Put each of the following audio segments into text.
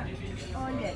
Ulit.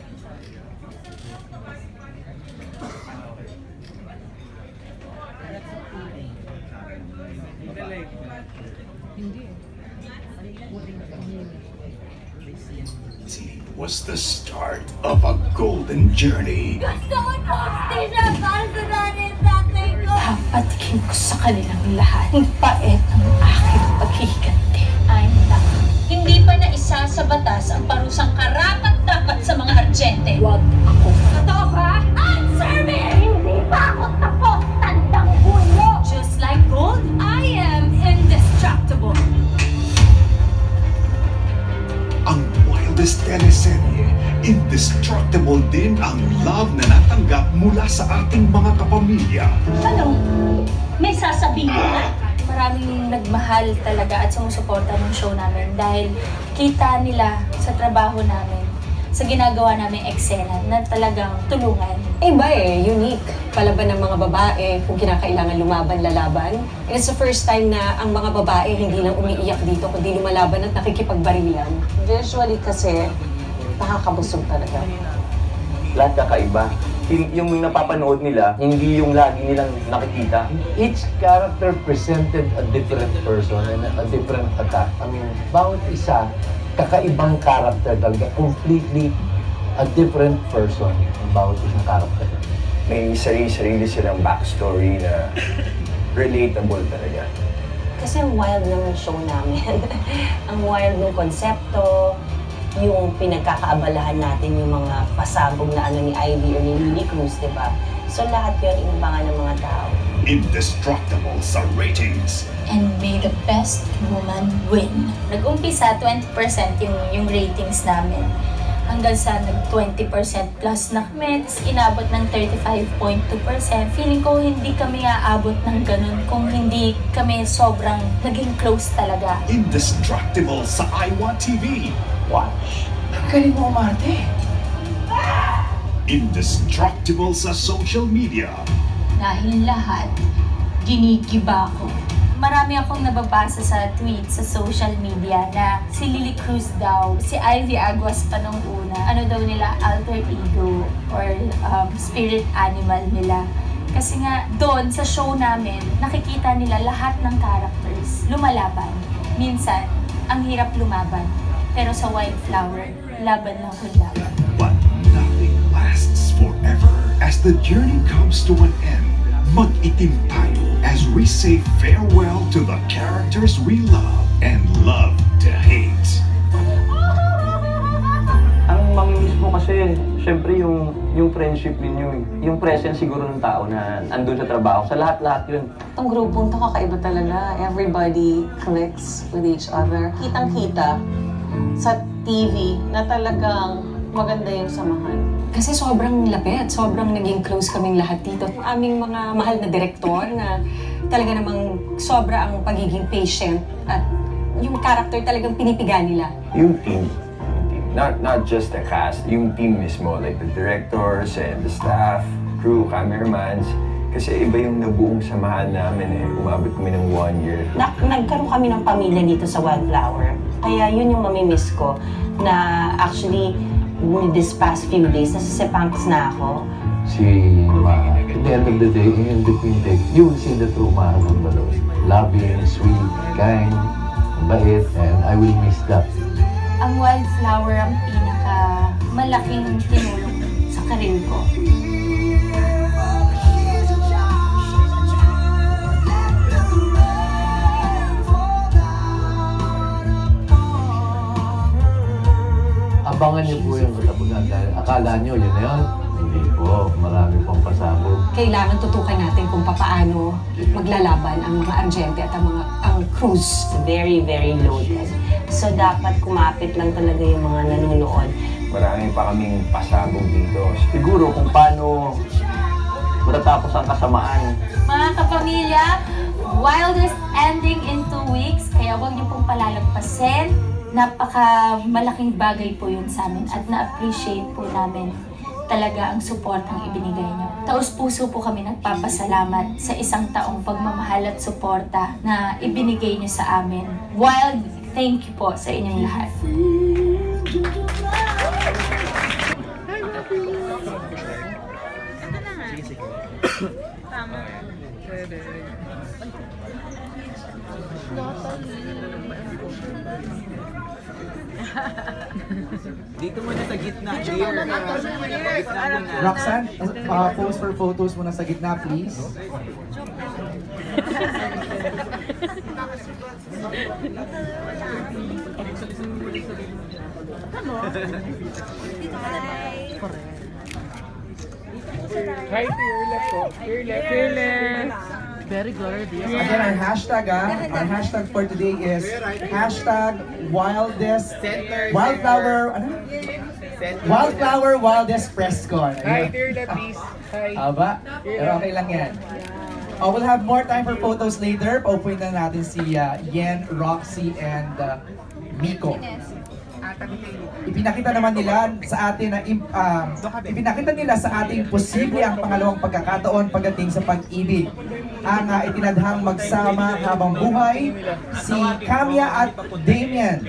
Was the start of a golden journey. Gusto ko station para sa nanay at tatay ko! Papatikin ko sa kanilang lahat ang pait ng aking paghihiganti. I'm not. Hindi pa na isa sa batas ang parusang karapat-dapat sa mga ardyente. Huwag ako. Totoo ba? Answer me! Hindi pa ako tapos, tandang ulo! Just like gold, I am indestructible. Ang wildest teleserye, indestructible din ang love na natanggap mula sa ating mga kapamilya. Ano? May sasabihin ka? Maraming nagmahal talaga at sumusuporta ng show namin dahil kita nila sa trabaho namin, sa ginagawa namin eksena na talagang tulungan. Iba unique. Palaban ng mga babae kung kinakailangan lumaban, lalaban. And it's the first time na ang mga babae hindi lang umiiyak dito, kundi lumalaban at nakikipagbarilan. Visually kasi, nakakabusog talaga. Lahat kakaiba. Yung napapanood nila, hindi yung lagi nilang nakikita. Each character presented a different person and a different attack. I mean, bawat isa, kakaibang character talaga. Completely a different person ang bawat isang character. May sarili-sarili silang backstory na relatable talaga. Kasi ang wild ng show namin. Ang wild ng konsepto, yung pinagkakaabalahan natin yung mga pasabog na ni Ivy or ni Lily Cruz, diba? So lahat yun inabangan ng mga tao. Indestructible sa ratings. And may the best woman win. Nag-umpisa 20% yung ratings namin. Hanggang sa nag-20% plus na kami, tapos inabot ng 35.2%. Feeling ko hindi kami aabot ng ganun kung hindi kami sobrang naging close talaga. Indestructible sa iWant TV. Watch. Galing mo, Marte. Indestructible sa social media. Dahil lahat, ginigiba ko. Marami akong nababasa sa tweets sa social media na si Lily Cruz daw, si Ivy Aguas pa nung una, ano daw nila, alter ego or spirit animal nila. Kasi nga, doon sa show namin, nakikita nila lahat ng characters lumalaban. Minsan, ang hirap lumaban. Pero sa Wildflower, laban lang kung laban. But nothing lasts forever. As the journey comes to an end, mag-itim tayo as we say farewell to the characters we love and love to hate. Ang mamimiss mo kasi, syempre yung friendship ninyo, yung presence siguro ng tao na andun sa trabaho. Sa lahat-lahat yun. Itong grupong to kakaiba talaga. Everybody clicks with each other. Kitang-kita sa TV na talagang maganda yung samahan. Kasi sobrang lapit, sobrang naging close kaming lahat dito. Ang aming mga mahal na direktor na talaga namang sobra ang pagiging patient at yung character talagang pinipiga nila. Yung team. Not just the cast, yung team mismo, like the directors and the staff, crew, cameramans. Kasi iba yung nabuong samahan namin Umabot kami ng 1 year. Nagkaroon kami ng pamilya dito sa Wildflower. Kaya yun yung mamimiss ko na actually this past few days, nasa Sepangs na ako. Si Ma, at the end of the day, in between take, you will see the true Ma ng Baloy. Loving, sweet, kind, bait, and I will miss that. Ang Wildflower ang pinaka-malaking tinulong sa karir ko. Abangan niyo po yung katapusan dahil akala niyo yun na yun. Hindi po, marami pong pasabog. Kailangan tutukan natin kung paano maglalaban ang mga ardyente at ang crews. It's very, very loaded. So dapat kumapit lang talaga yung mga nanonood. Marami pa kaming pasabog dito. Siguro kung paano matatapos ang kasamaan. Mga kapamilya, wildest ending in 2 weeks, kaya huwag niyo pong palalagpasin. Napaka-malaking bagay po yun sa amin at na-appreciate po namin talaga ang suportang ibinigay niyo. Taos-puso po kami nagpapasalamat sa 1 taong pagmamahal at suporta na ibinigay niyo sa amin. Wild, thank you po sa inyong lahat. Dito muna sa gitna, dear. Gitna muna. Roxanne, pose for photos muna sa gitna, please. Hi, fearless po. Fearless. Very good. Again, our hashtag for today is hashtag wildflower, wildflower wildest press con. Hi, fearless, please. Hi. Aba, pero okay lang yan. We'll have more time for photos later. Paupuin na natin si Yen, Roxy, and Miko. Ipinakita naman nila sa atin na ipinakita nila sa ating posible ang pangalawang pagkakataon pagdating sa pag-ibig. Ang itinadhang magsama habang buhay si Camia at Damian.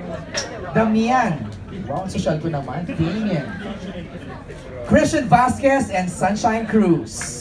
Wow, ang social ko naman. Damian. Christian Vasquez and Sunshine Cruz.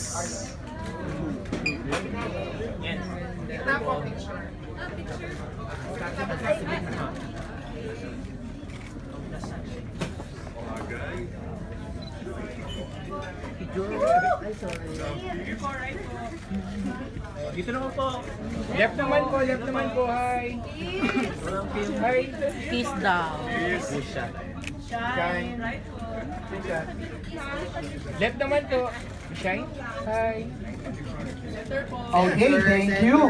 Dito naman po. Left naman po. Hi. Hi. Peace down. Shine. Left naman po. Shine. Hi. Okay, thank you.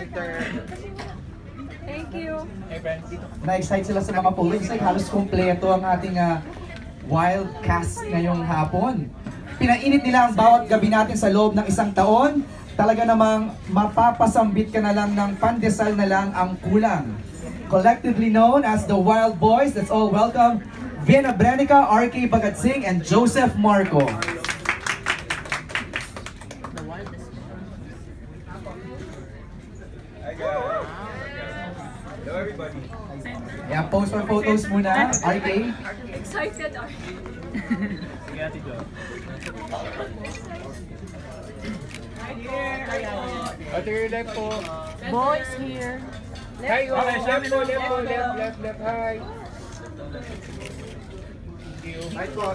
Thank you. Hey, friends. Na-excite sila sa mga photos. Like, halos kompleto ang ating wild cast ngayong hapon. Pinainit nila ang bawat gabi natin sa loob ng isang taon. Talaga namang mapapasambit ka na lang ng pandesal na lang ang kulang. Collectively known as the Wild Boys, let's all welcome Vienna Brenica, RK Bagatsing, and Joseph Marco. Hello, everybody. Yeah, pose for photos muna, RK. Excited are To your left po. boys here. Hi, left po. Left. Hi. Thank you.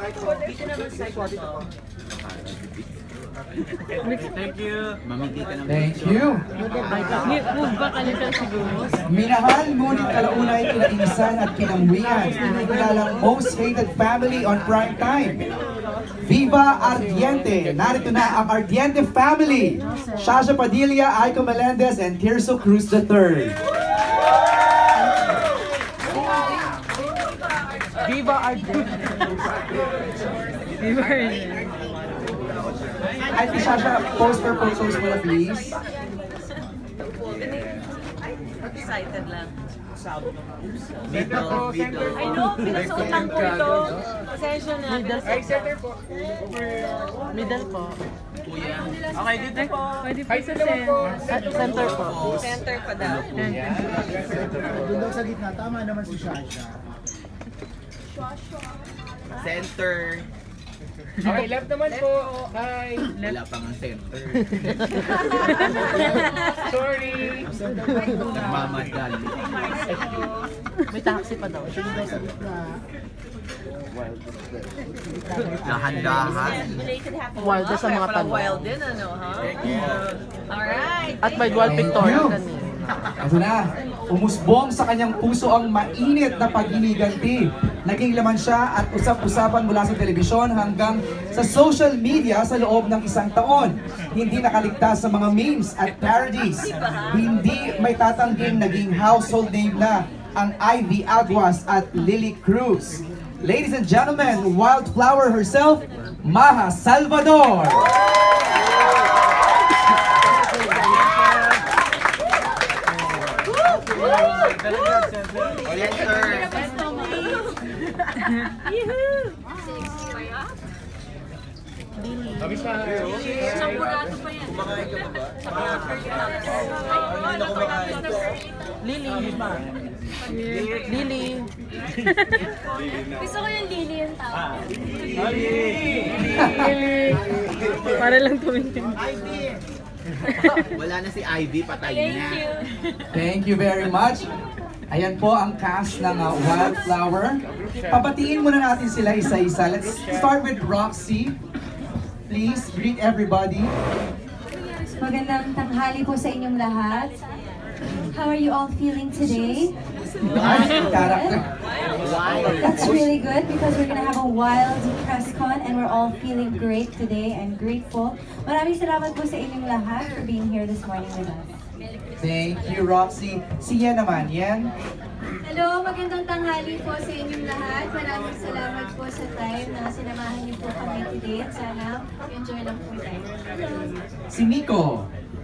Thank you. Mamagkita naman. Thank you. Move ba kalitan siguro? Minahal, ngunit kalaunay kinainisan at kinamwian. Inikilalang most hated family on prime time. Viva Ardiente! Narito na ang Ardiente family! Shasha Padilla, Aiko Melendez, and Tirso Cruz III. Viva Arden. Viva Arden. At Shasha, post for photos muna please. Excited lang. Center po. I know, pinasuot lang po ito. Pasensya na. Hi, center po. Middle po. Okay, dito po. Pwede po Hi, sa center po. center po. Center pa daw. Doon daw sa gitna, tama naman si Shasha. Center. Okay, left naman po. Hi. Wala pa nga center. Sorry. Nagmamadali. May taxi pa daw. Doon daw sa gitna. Dahan-dahan. Wild sa mga tanong. Wild din, ano, ha? Alright. At may dual pictorial kanina. Ito na, umusbong sa kanyang puso ang mainit na paginiganti. Naging laman siya at usap-usapan mula sa telebisyon hanggang sa social media sa loob ng isang taon. Hindi nakaligtas sa mga memes at parodies. Hindi may tatangging naging household name na ang Ivy Aguas at Lily Cruz. Ladies and gentlemen, Wildflower herself, Maha Salvador! Kabis na. Sampurato pa yan. Kumakain ka ba? Lily. Lily. Gusto ko yung Lily yung tao. Para lang tumintin. Wala na si Ivy, patay na. Thank you. Thank you very much. Ayan po ang cast ng Wildflower. Pabatiin muna natin sila isa-isa. Let's start with Roxy. Please greet everybody. Magandang tanghali po sa inyong lahat. How are you all feeling today? Character. That's really good because we're gonna have a wild press con and we're all feeling great today and grateful. Maraming salamat po sa inyong lahat for being here this morning with us. Thank you, Roxy. Si Yen naman, Yen. Hello, magandang tanghali po sa inyong lahat. Maraming salamat po sa time na sinamahan niyo po kami today at sana enjoy lang po tayo. Si Miko.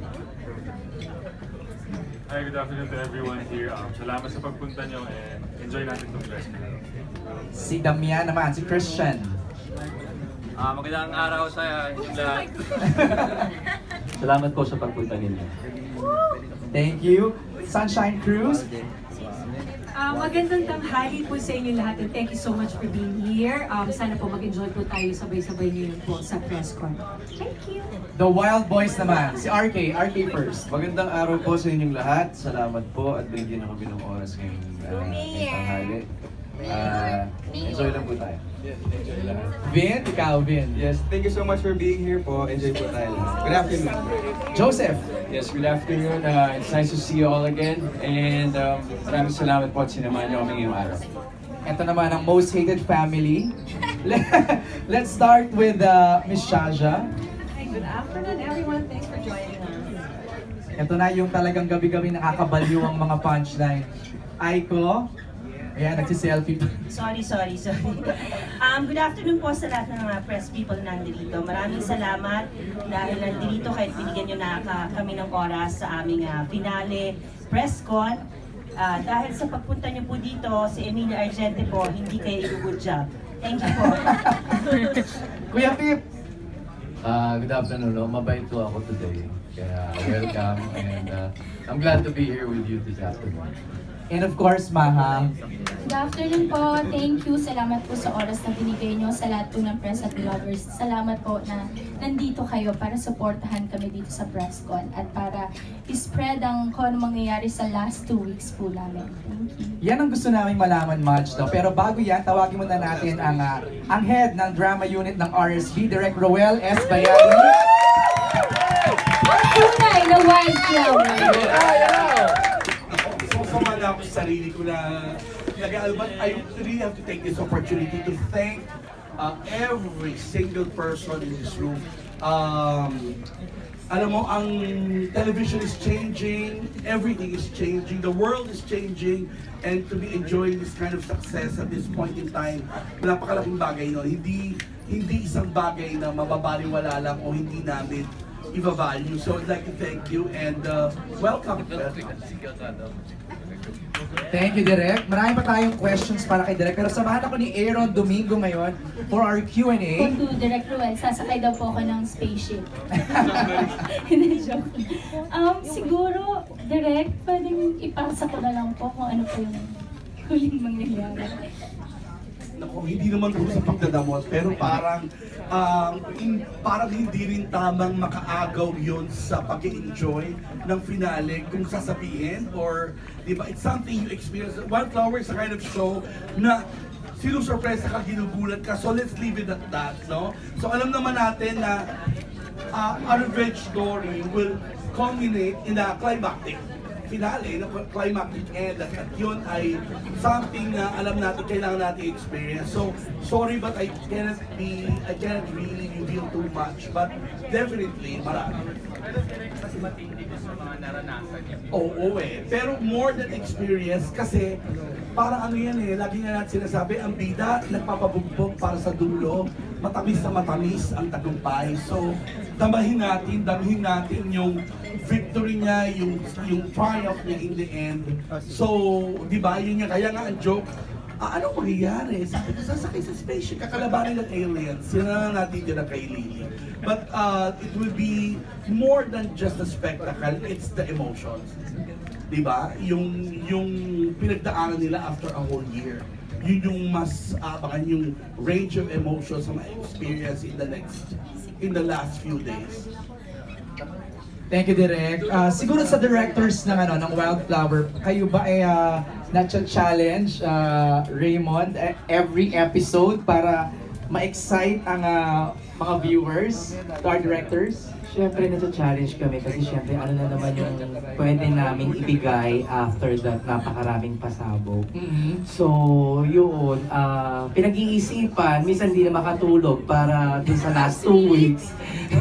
Hi, good afternoon to everyone here. Salamat sa pagpunta nyo and enjoy natin itong press. Si Damian naman, si Christian. Magandang araw sa inyong lahat. Salamat po sa pagpunta ninyo. Thank you. Sunshine Cruz. Magandang tanghali po sa inyo lahat and thank you so much for being here. Sana po mag-enjoy po tayo sabay-sabay ngayon po sa press con. Thank you! The Wild Boys naman, si RK. RK first. Magandang araw po sa inyong lahat. Salamat po at binigyan ako ng oras ngayong tanghali. Enjoy lang po tayo. Vin, ikaw Vin. Yes, thank you so much for being here po. Enjoy po tayo. Good afternoon. Joseph. Yes, good afternoon. It's nice to see you all again. And maraming salamat po at sinamahan niyo kami ngayong araw. Ito naman ang most hated family. Let's start with Miss Shaja. Hi, good afternoon everyone. Thanks for joining us. Ito na yung talagang gabi-gabi nakakabaliw ang mga punchline. Aiko. Ayan, nagsiselfie. Sorry. Good afternoon po sa lahat ng mga press people na nandito. Maraming salamat dahil nandito kahit binigyan nyo na kami ng oras sa aming finale press con. Dahil sa pagpunta nyo po dito, si Emilia Argente po, hindi kayo good job. Thank you po. Kuya Pip! Good afternoon. Mabait po ako today. Kaya welcome and I'm glad to be here with you this afternoon. And of course, Mahang. Good afternoon po. Thank you. Salamat po sa oras na binigay nyo sa lahat po ng press at vloggers. Salamat po na nandito kayo para supportahan kami dito sa PressCon at para i-spread ang kung ano mangyayari sa last 2 weeks po namin. Thank you. Yan ang gusto namin malaman, Madge. Pero bago yan, tawagin muna natin ang head ng drama unit ng RSB, Direk Roel S. Bayani. Tunay na Wildflower. Kumala ako sa sarili ko na nag-aalbat. I really have to take this opportunity to thank every single person in this room. Alam mo, ang television is changing, everything is changing, the world is changing, and to be enjoying this kind of success at this point in time, napakalaking bagay nun. Hindi isang bagay na mababaliwala lang o hindi namin i-value. So I'd like to thank you and welcome. Thank you, Direk. Marami pa tayong questions para kay Direk. Pero samahan ako ni Aaron Domingo ngayon for our Q&A. Po to Direk Ruel, sasakay daw po ako ng spaceship. Hindi, joke. Siguro, Direk, pwedeng ipasa ko na lang po kung ano po yung huling mangyayari. Naku, hindi naman po sa pagdadamot, pero parang hindi rin tamang makaagaw yun sa pag-enjoy ng finale kung sasabihin or, di ba, it's something you experience. Wildflower is a kind of show na sinusurpresa ka, ginugulat ka, so let's leave it at that, no? So alam naman natin na a revenge story will culminate in a climactic finale, na climactic end, at yun ay something na alam natin, kailangan natin experience. So, sorry but I cannot really reveal too much, but definitely marami. Kasi matindi ko sa mga naranasan niya. Oo pero more than experience kasi parang ano yan lagi nga natin sinasabi, ang bida nagpapabugbog para sa dulo, matamis na matamis ang tagumpay. So, damhin natin yung victory niya, yung triumph niya in the end. So, di ba, yun nga, kaya nga ang joke, ano mangyayari? Sasakay sa spaceship, kakalabanin ng aliens. Yan na natitira kay Lily. But it will be more than just a spectacle, it's the emotions. Di ba? Yung pinagdaanan nila after a whole year. Yun yung mas abangan yung range of emotions na ma-experience in the last few days. Thank you, Direk. Siguro sa directors ng Wildflower, kayo ba ay na-challenge Raymond every episode para ma-excite ang mga viewers, to our directors? Siyempre, nasa-challenge kami kasi siyempre ano na naman yung pwede namin ibigay after that napakaraming pasabog. So, yun, pinag-iisipan, minsan hindi na makatulog para dun sa last 2 weeks.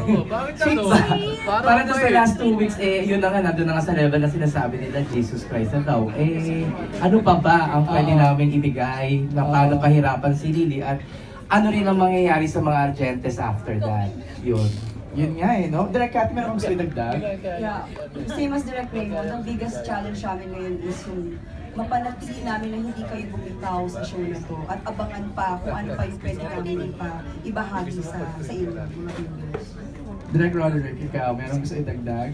Para dun sa last 2 weeks, yun na nga, nandun na nga sa level na sinasabi nila, Jesus Christ na daw. Ano pa ba ang pwede namin ibigay na paano pahirapan si Lily at ano rin ang mangyayari sa mga Argentes after that? Yun nga no? Direk Kat, meron kong gusto idagdag? Yeah, same as Direk Raymond, ang biggest challenge namin ngayon is yung mapanatili namin na hindi kayo bumitaw sa show na to at abangan pa kung ano pa yung pwede namin ibahagi sa inyo, mga viewers. Direk Roderick, ikaw, meron gusto idagdag?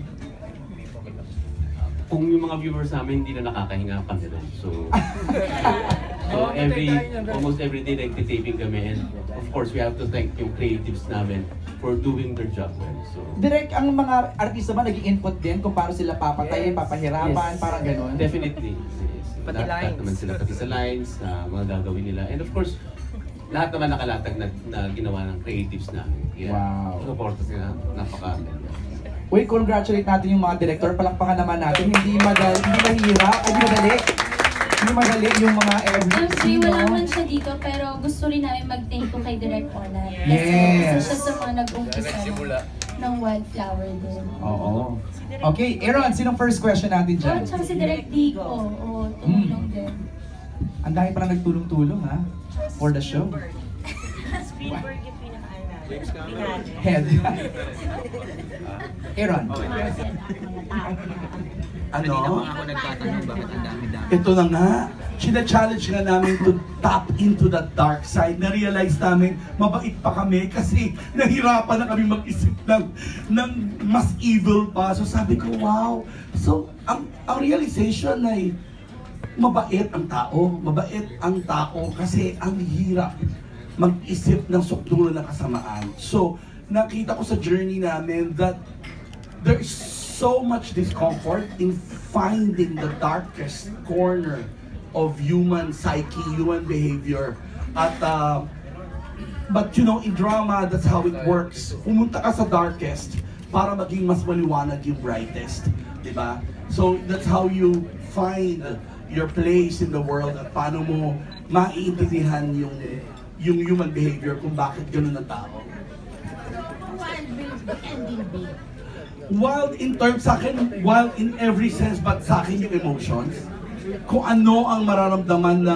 Kung yung mga viewers namin hindi na nakakahinga kami rin. So almost every day nagtitaping kami, and of course we have to thank yung creatives namin for doing their job well. So Direk, ang mga artista ba nag-i-input din kung paano sila papatayin, papahirapan, parang gano'n? Definitely. Lahat naman sila pati sa lines, mga gagawin nila. And of course, lahat naman nakalatag na ginawa ng creatives namin. Wow. Support sila, napaka-ganda. Uy, congratulate natin yung mga director. Palakpakan naman natin. Hindi mahirap, hindi madali yung mga Actually, wala man siya dito, pero gusto rin namin mag-thank you kay Direk Ona. Yes. Kasi isa sa mga nag-umpisa ng Wildflower din. Oo. Okay, Aaron, sinong first question natin dyan? Tsaka si Direk Dico. Oo, tumulong din. Ang dami parang nagtulong-tulong ha? For the show. Spielberg yung pinaka-ano. Head. Aaron. Ano? Ako nagtatanong bakit ang dami-dami. Ito na nga, sina-challenge nga namin to tap into the dark side. Na-realize namin, mabait pa kami kasi nahirapan na kami mag-isip ng mas evil pa. So sabi ko, wow. So, ang realization ay mabait ang tao kasi ang hirap mag-isip ng sukdulan ng kasamaan. So, nakita ko sa journey namin that there's so much discomfort in finding the darkest corner of human psyche, human behavior. But you know, in drama, that's how it works. Pumunta ka sa darkest para maging mas maliwanag yung brightest. Diba? So, that's how you find your place in the world at paano mo maiintindihan yung human behavior kung bakit ganun ang tao. Wild will the ending be? Wild in terms sa akin, wild in every sense, but sa akin yung emotions. Kung ano ang mararamdaman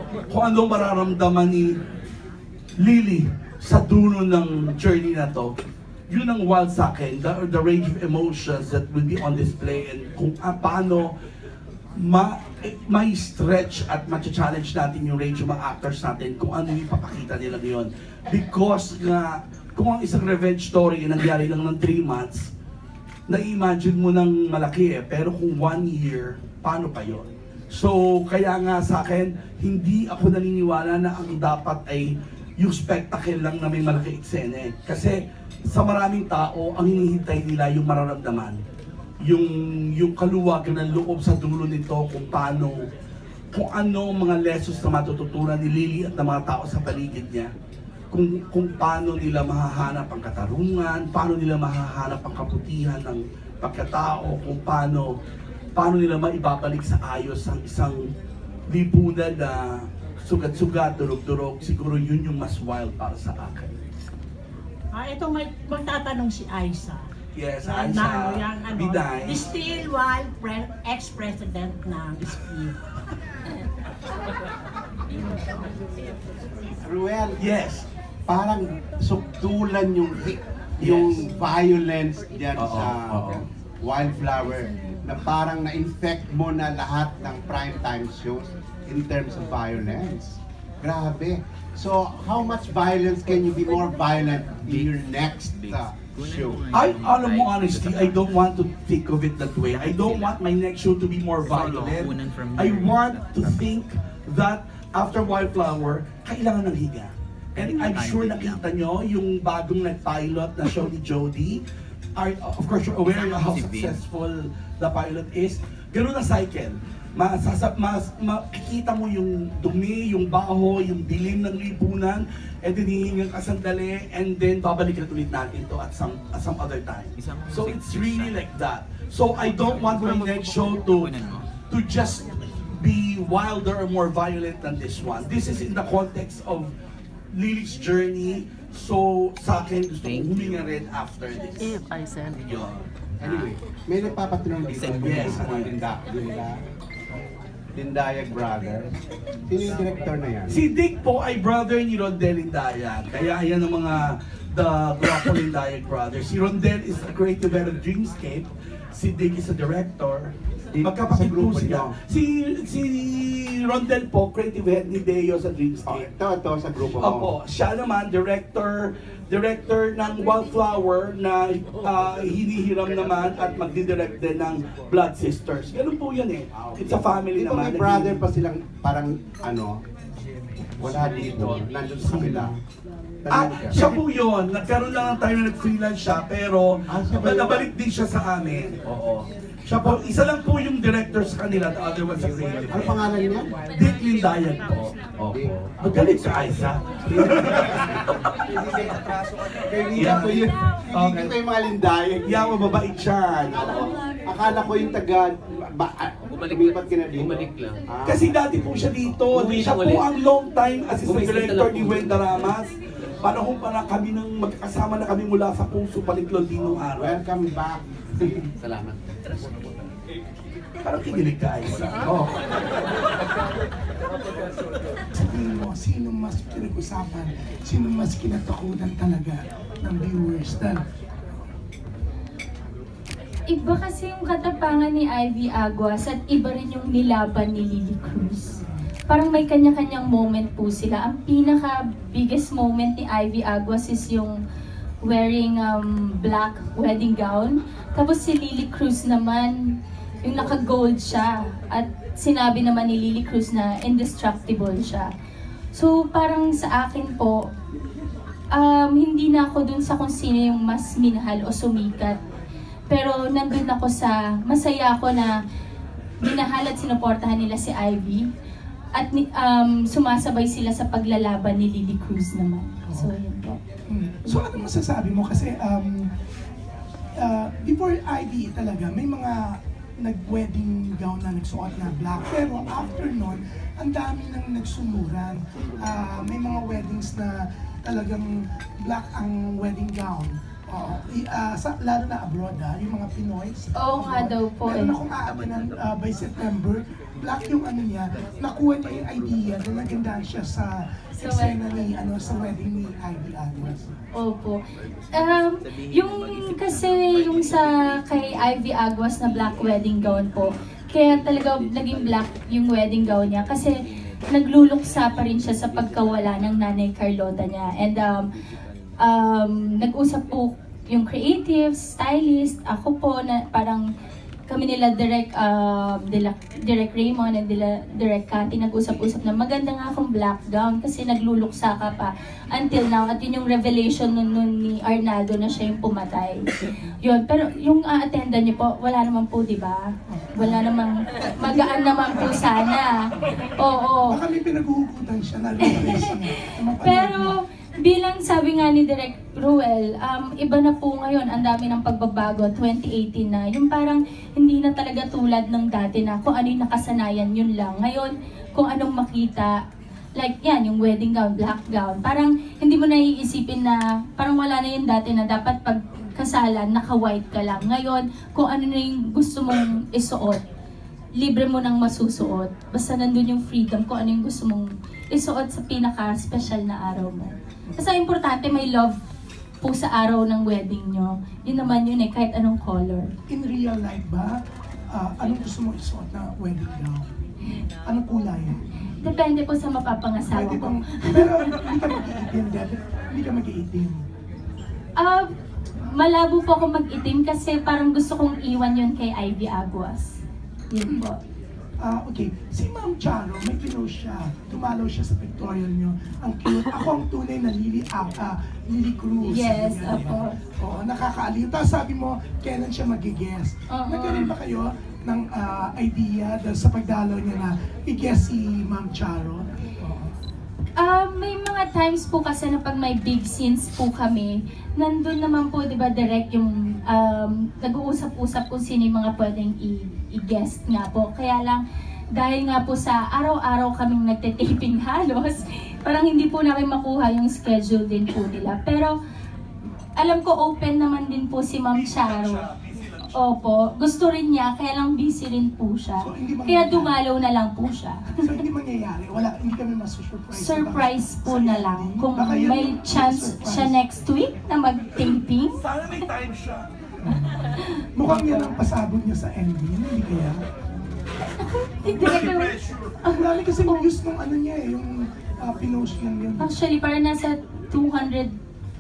ni Lily sa dulo ng journey na to, yun ang wild sa akin. The range of emotions that will be on display and kung paano may stretch at ma-challenge natin yung range ng mga actors natin kung ano yung papakita nila ngayon. Because nga, kung ang isang revenge story nangyari lang ng 3 months, na-imagine mo ng malaki pero kung 1 year, paano pa yun? So, kaya nga sa akin, hindi ako naniniwala na ang dapat ay yung spectacle lang na may malaki eksena. Kasi sa maraming tao, ang hinihintay nila yung mararamdaman. Yung kaluwagan ng loob sa dulo nito kung ano mga lessons na matututunan ni Lily at ng mga tao sa paligid niya. Kung paano nila mahahanap ang katarungan, paano nila mahahanap ang kabutihan ng pagkatao, kung paano nila maibabalik sa ayos ang isang lipunan na sugat-sugat, durog-durog. Siguro yun yung mas wild para sa akin. Ito may magtatanong si Aiza. Yes, Aiza. Biday. Still wild ex-president ng SPIF. Ruel, yes. Parang sukdulan yung violence diyan sa Wildflower na parang na-infect mo na lahat ng primetime shows in terms of violence. Grabe. So, how much violence can you be more violent in your next show? Alam mo, honestly, I don't want to think of it that way. I don't want my next show to be more violent. I want to think that after Wildflower, kailangan ng higa. And I'm sure nakita nyo yung bagong nag-pilot na show ni Jody. Of course, you're aware of how successful the pilot is. Ganun na cycle. makikita mo yung dumi, yung baho, yung dilim ng lipunan, and then hihingan ka sandali, and then babalikan ulit natin to at some other time. So it's really like that. So I don't want my next show to just be wilder or more violent than this one. This is in the context of Lily's journey. So sa akin gusto kong huminga rin after this. If I send you. Anyway, may nagpapatanong dito. Yes. Lindayag brother. Sino yung director na yan? Si Dick po ay brother ni Rondel Lindayag. Kaya yan ang mga the Guapo Lindayag brothers. Si Rondel is a creative head of Dreamscape. Si Dick is a director. Magkapatid po sila. Si Rondel po, creative head ni Deo sa Dreamscape. Ito sa grupo mo. Opo, siya naman, director ng Wildflower na hinihiram naman at magdidirect din ng Blood Sisters. Ganun po yan eh. It's a family Di ba naman. may brother pa silang parang wala dito, nandun sa kabila. Siya po yun. Nagkaroon lang ng time na nag-freelance siya, pero nabalik din siya sa amin. Oo. Siya po, isa lang po yung director sa kanila, the other one sa creative. Ano pangalan niya? Dick Lindayag po. Opo. Magaling sa Aiza. Kaibigan ko yun. Kaibigan ko yung mga Lindayag. Yeah, mababait siya. Akala ko yung lumipat ka na dito. Bumalik lang. Kasi dati po siya dito. Siya po ang long time assistant director ni Wenda Ramas. Panahon para kami magkakasama na kami mula sa Puso Paliklon Dinong Araw. Welcome back. Salamat. Parang kinilig ka, Aiza. Oh. Sa tingin mo, sino mas pinag-usapan? Sino mas kinatakutan talaga ng viewers? Iba kasi yung katapangan ni Ivy Aguas at iba rin yung nilaban ni Lily Cruz. Parang may kanya-kanyang moment po sila. Ang pinaka-biggest moment ni Ivy Aguas is yung wearing black wedding gown. Tapos si Lily Cruz naman, yung naka-gold siya. At sinabi naman ni Lily Cruz na indestructible siya. So parang sa akin po, hindi na ako dun sa kung sino yung mas minahal o sumikat. Pero nandun ako sa, masaya ako na minahal at sinuportahan nila si Ivy. At sumasabay sila sa paglalaban ni Lily Cruz naman. So yun po. So ano masasabi mo? Kasi before Ivy talaga, may mga nag-wedding gown na nagsuot na black. Pero after nun, ang dami nang nagsumuran. May mga weddings na talagang black ang wedding gown. Lalo na abroad yung mga Pinoy. Oo nga daw po. Meron akong aatenan by September. Black yung ano niya, nakuha niya yung idea na nagandahan siya sa eksena ni, sa wedding ni Ivy Aguas. Opo. Yung sa kay Ivy Aguas na black wedding gown po, kaya talaga naging black yung wedding gown niya kasi nagluluksa pa rin siya sa pagkawala ng nanay Carlota niya. And nag-usap po yung creative, stylist, ako po na parang kami nila Direct Raymond and Direct Cathy nag-usap-usap na maganda nga akong black gown kasi nagluluksa ka pa until now at yun yung revelation nun ni Arnaldo na siya yung pumatay. Yun, pero yung attenda niyo po, wala naman po, di ba? Wala namang, magaan naman po sana. Oo. Baka may pinaghuhugutan siya na pero bilang sabi nga ni Direk Ruel, iba na po ngayon, ang dami ng pagbabago, 2018 na. Yung parang hindi na talaga tulad ng dati na kung ano yung nakasanayan, yun lang. Ngayon, kung anong makita, like yan, yung wedding gown, black gown, parang hindi mo naiisipin na, parang wala na yung dati na dapat pag kasalan, naka-white ka lang. Ngayon, kung ano na yung gusto mong isuot, libre mo nang masusuot. Basta nandun yung freedom kung ano yung gusto mong isuot sa pinaka-special na araw mo. Kasi importante may love po sa araw ng wedding nyo. Yun naman yun kahit anong color. In real life ba, anong gusto mo isuot na wedding gown? Anong kulay? Depende po sa mapapangasawa ko. Pero hindi ka mag-iitim, hindi ka mag-iitim. Malabo po ako mag-itim kasi parang gusto kong iwan yun kay Ivy Aguas. Yun po. Okay, si Ma'am Charo, may pinost siya. Tumalaw siya sa pictorial niyo. Ang cute. Ako ang tunay na Lily Cruz. Yes, ako. Oo, nakakaaliw. Tapos sabi mo, kailan siya mag-guest. Nagkaroon ba kayo? idea dahil sa pagdalaw niya na i-guess si Ma'am Charo? May mga times po kasi na pag may big scenes po kami, nandun naman po, di ba, direct yung nag-uusap-usap kung sino yung mga pwedeng i-guest nga po. Kaya lang, dahil nga po sa araw-araw kaming nagte-taping halos, parang hindi po namin makuha yung schedule din po nila. Pero, alam ko open naman din po si Ma'am Charo. Opo, gusto rin niya, kaya lang busy rin po siya. Kaya dumalaw na lang po siya. So hindi mangyayari? Hindi kami masu-surprise? Surprise po na lang. Kung may chance siya next week na mag-taping. Sana may time siya. Mukhang yan ang pasabog niya sa ending, hindi kaya? Ang dami kasi views nung ano niya yung pinost niya yun. Actually, parang nasa 200,000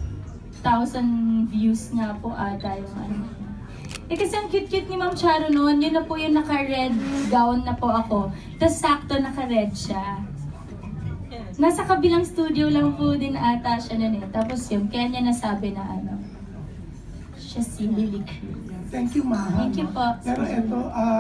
views nga po ata yung ano. Kasi ang cute-cute ni Ma'am Charo noon, yun na po yung naka-red gown na po ako. Tapos sakto naka-red siya. Nasa kabilang studio lang po din ata siya noon eh. Tapos yun, kaya niya nasabi na ano, siya si Lily Cruz. Thank you, Ma. Thank you po. Pero ito,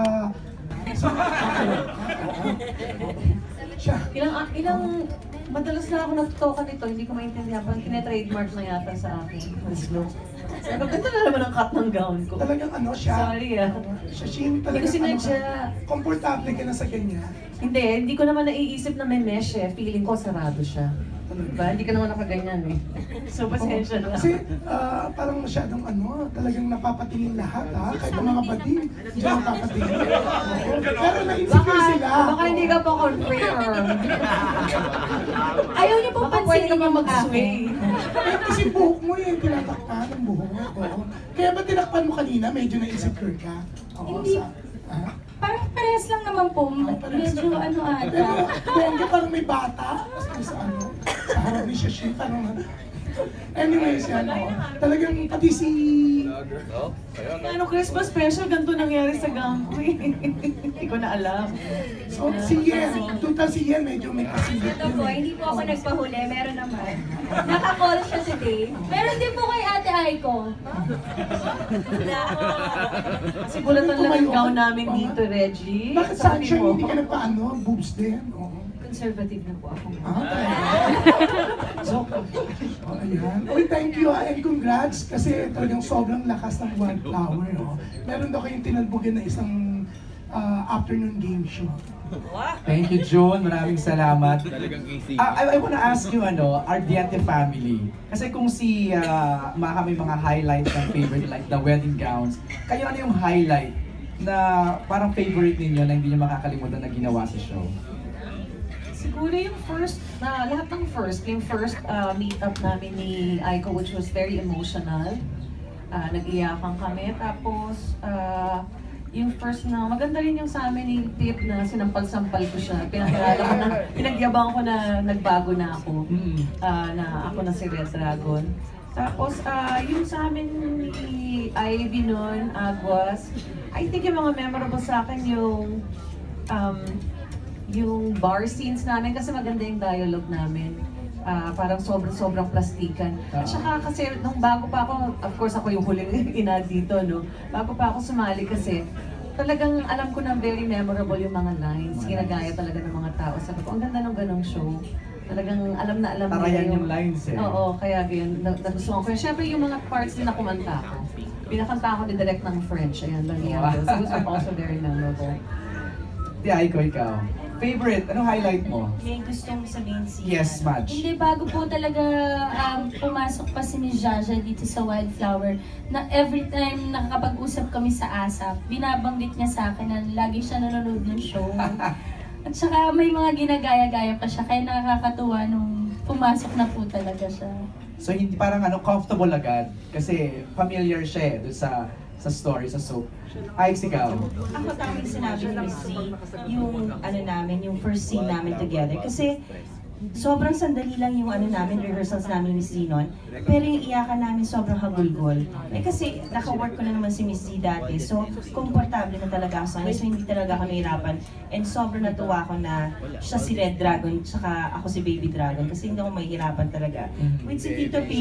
madalas na ako natutokan nito, hindi ko maintindihan, parang tine-trademark na yata sa akin. Pero ganda na naman ang cut ng gown ko. Talagang ano siya? Sorry Siya talagang komportable ka na sa ganyan. Hindi ko naman naiisip na may mesh eh. Feeling ko sarado siya. Diba? Hindi ka naman nakaganyan eh. So, pasensya na. Kasi parang masyadong talagang napapatingin lahat kahit ang mga bading, hindi napapatingin. Pero na-insecure sila. Baka hindi ka pa confirmed. Ayaw niyo po pansinin yung mag-sway. Kasi buhok mo yung tinatakpan ng buhok. Kaya ba tinakpan mo kanina? Medyo na-insecure ka? Hindi. Parang parehas lang naman po. Medyo ano ata. Pero bongga parang may bata. Sa harap ni Shashi. Anyways, talagang pati si... Christmas special, ganito nangyari sa gang ko eh. Hindi ko na alam. So, si Yen, total si Yen, medyo may kasilip. Ito po, hindi po ako nagpahuli, meron naman. Naka-call siya today. Meron din po kay Ate Aiko. Kasi bulatan lang ang gown namin dito, Reggie. Bakit sa action hindi ka nagpaano? Boobs din? Conservative na po ako. So, ayan. Uy, thank you and congrats kasi talagang sobrang lakas ng Wildflower. Meron daw kayong tinalbogan na isang afternoon game show. Thank you, June. Maraming salamat. I wanna ask you, Ardiente family. Kasi kung si may mga highlights ng favorite, like the wedding gowns, kayo ano yung highlight na parang favorite ninyo na hindi nyo makakalimutan na ginawa sa show? Siguro yung lahat ng yung first meet-up namin ni Aiko, which was very emotional. Nag-iyakan kami. Tapos, yung first na, maganda rin yung sa amin ni Tip na sinampal-sampal ko siya. Pinagyabang ko na nagbago na ako. Na ako na si Red Dragon. Tapos, yung sa amin ni Ivy noon, Aguas, I think yung mga memorable sa akin yung bar scenes namin kasi maganda yung dialogue namin. Parang sobrang plastikan. At saka kasi nung bago pa ako, of course ako yung huling ina dito, no? Bago pa ako sumali kasi talagang alam ko na very memorable yung mga lines. Ginagaya talaga ng mga tao. Sabi ko, ang ganda ng ganong show. Talagang alam na alam Tarayan yung lines eh. Oo, kaya yun, nagustuhan ko. Siyempre yung mga parts din na kumanta ko. Pinakanta ako din direct ng French. Ayan lang yan. So it was also very memorable. Aiko, ikaw. Favorite? Anong highlight mo? May gustong sabihin si... Yes, Madge. Hindi, bago po talaga pumasok pa si Miss Jaja dito sa Wildflower, na every time nakakapag-usap kami sa ASAP, binabanggit niya sa akin na lagi siya nanonood ng show. At saka may mga ginagaya-gaya pa siya, kaya nakakatuwa nung pumasok na po talaga siya. So hindi parang comfortable agad kasi familiar siya doon sa story, sa soap. Ay, ikaw. Ako tamang sinabi ni Miss C, yung first scene namin together. Kasi sobrang sandali lang yung rehearsals namin ni Miss C noon. Pero yung iyakan namin sobrang hagulgol. Kasi naka-work ko na naman si Miss C dati. So, komportable na talaga ako sa kanya. So, hindi talaga ako nahirapan. And sobrang natuwa ako na siya si Red Dragon, tsaka ako si Baby Dragon. Kasi hindi ako mahihirapan talaga. With si Tito P,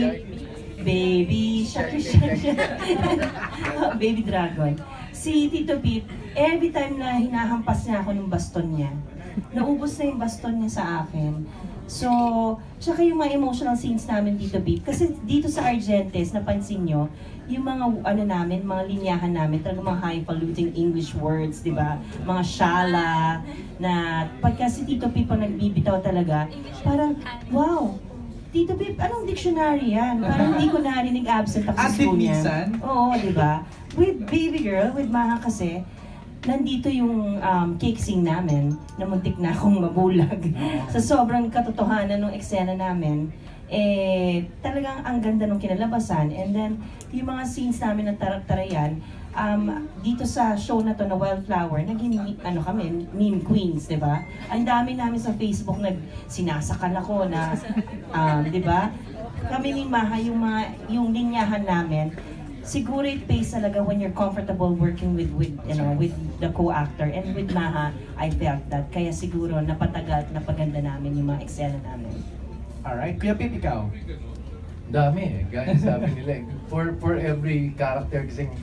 Baby Dragon. Si Tito Pip, every time na hinahampas niya ako ng baston niya, naubos na yung baston niya sa akin. So, tsaka yung mga emotional scenes namin dito, Beep. Kasi dito sa Argentes, napansin nyo, yung mga namin, mga linyahan namin, talagang mga highfalutin English words, di ba? Mga shala, na pagka si Tito Pip ang nagbibitaw talaga, parang, wow, Tito Pip, anong dictionary yan? Parang hindi ko narinig absent ako sa school niya. Oo, di ba? With Baby Girl, with Maha kasi, nandito yung cake scene namin na muntik na akong mabulag. Sa sobrang katotohanan ng eksena namin, talagang ang ganda ng kinalabasan. And then, yung mga scenes namin ng tarak-tarayan, dito sa show na to na Wildflower, naging kami, meme queens, di ba? Ang dami namin sa Facebook sinasakal ako na, di ba? Kami ni Maha, yung linyahan namin, siguro it pays talaga when you're comfortable working with the co-actor, and with Maha, I felt that. Kaya siguro napatagal, napaganda namin yung mga eksena namin. Alright, Kuya Pip, ikaw? Dami gaya sabi nila for every character kasing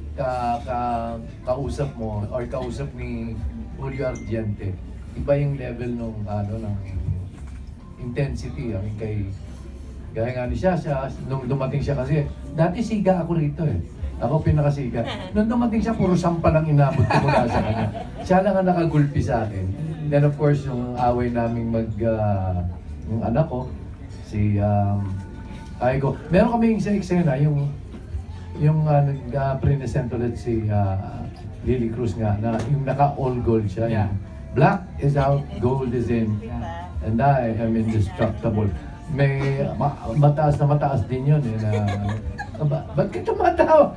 kausap mo or kausap ni Julio Ardiente, iba yung level ng intensity. I mean, gaya nga ni siya, nung dumating siya kasi, dati siga ako rito Ako pinakasiga. Nung dumating siya, puro sampa lang inabot ko mula sa kanya. Siya lang ang nakagulpi sa akin. Then of course, yung away naming yung anak ko, si Aigo. Meron kaming sa eksena, yung nag-present ulit si Lily Cruz nga, na yung naka-all gold siya. Yeah. Black is out, gold is in, and I am indestructible. May mataas din yun ba't ka tumatawa?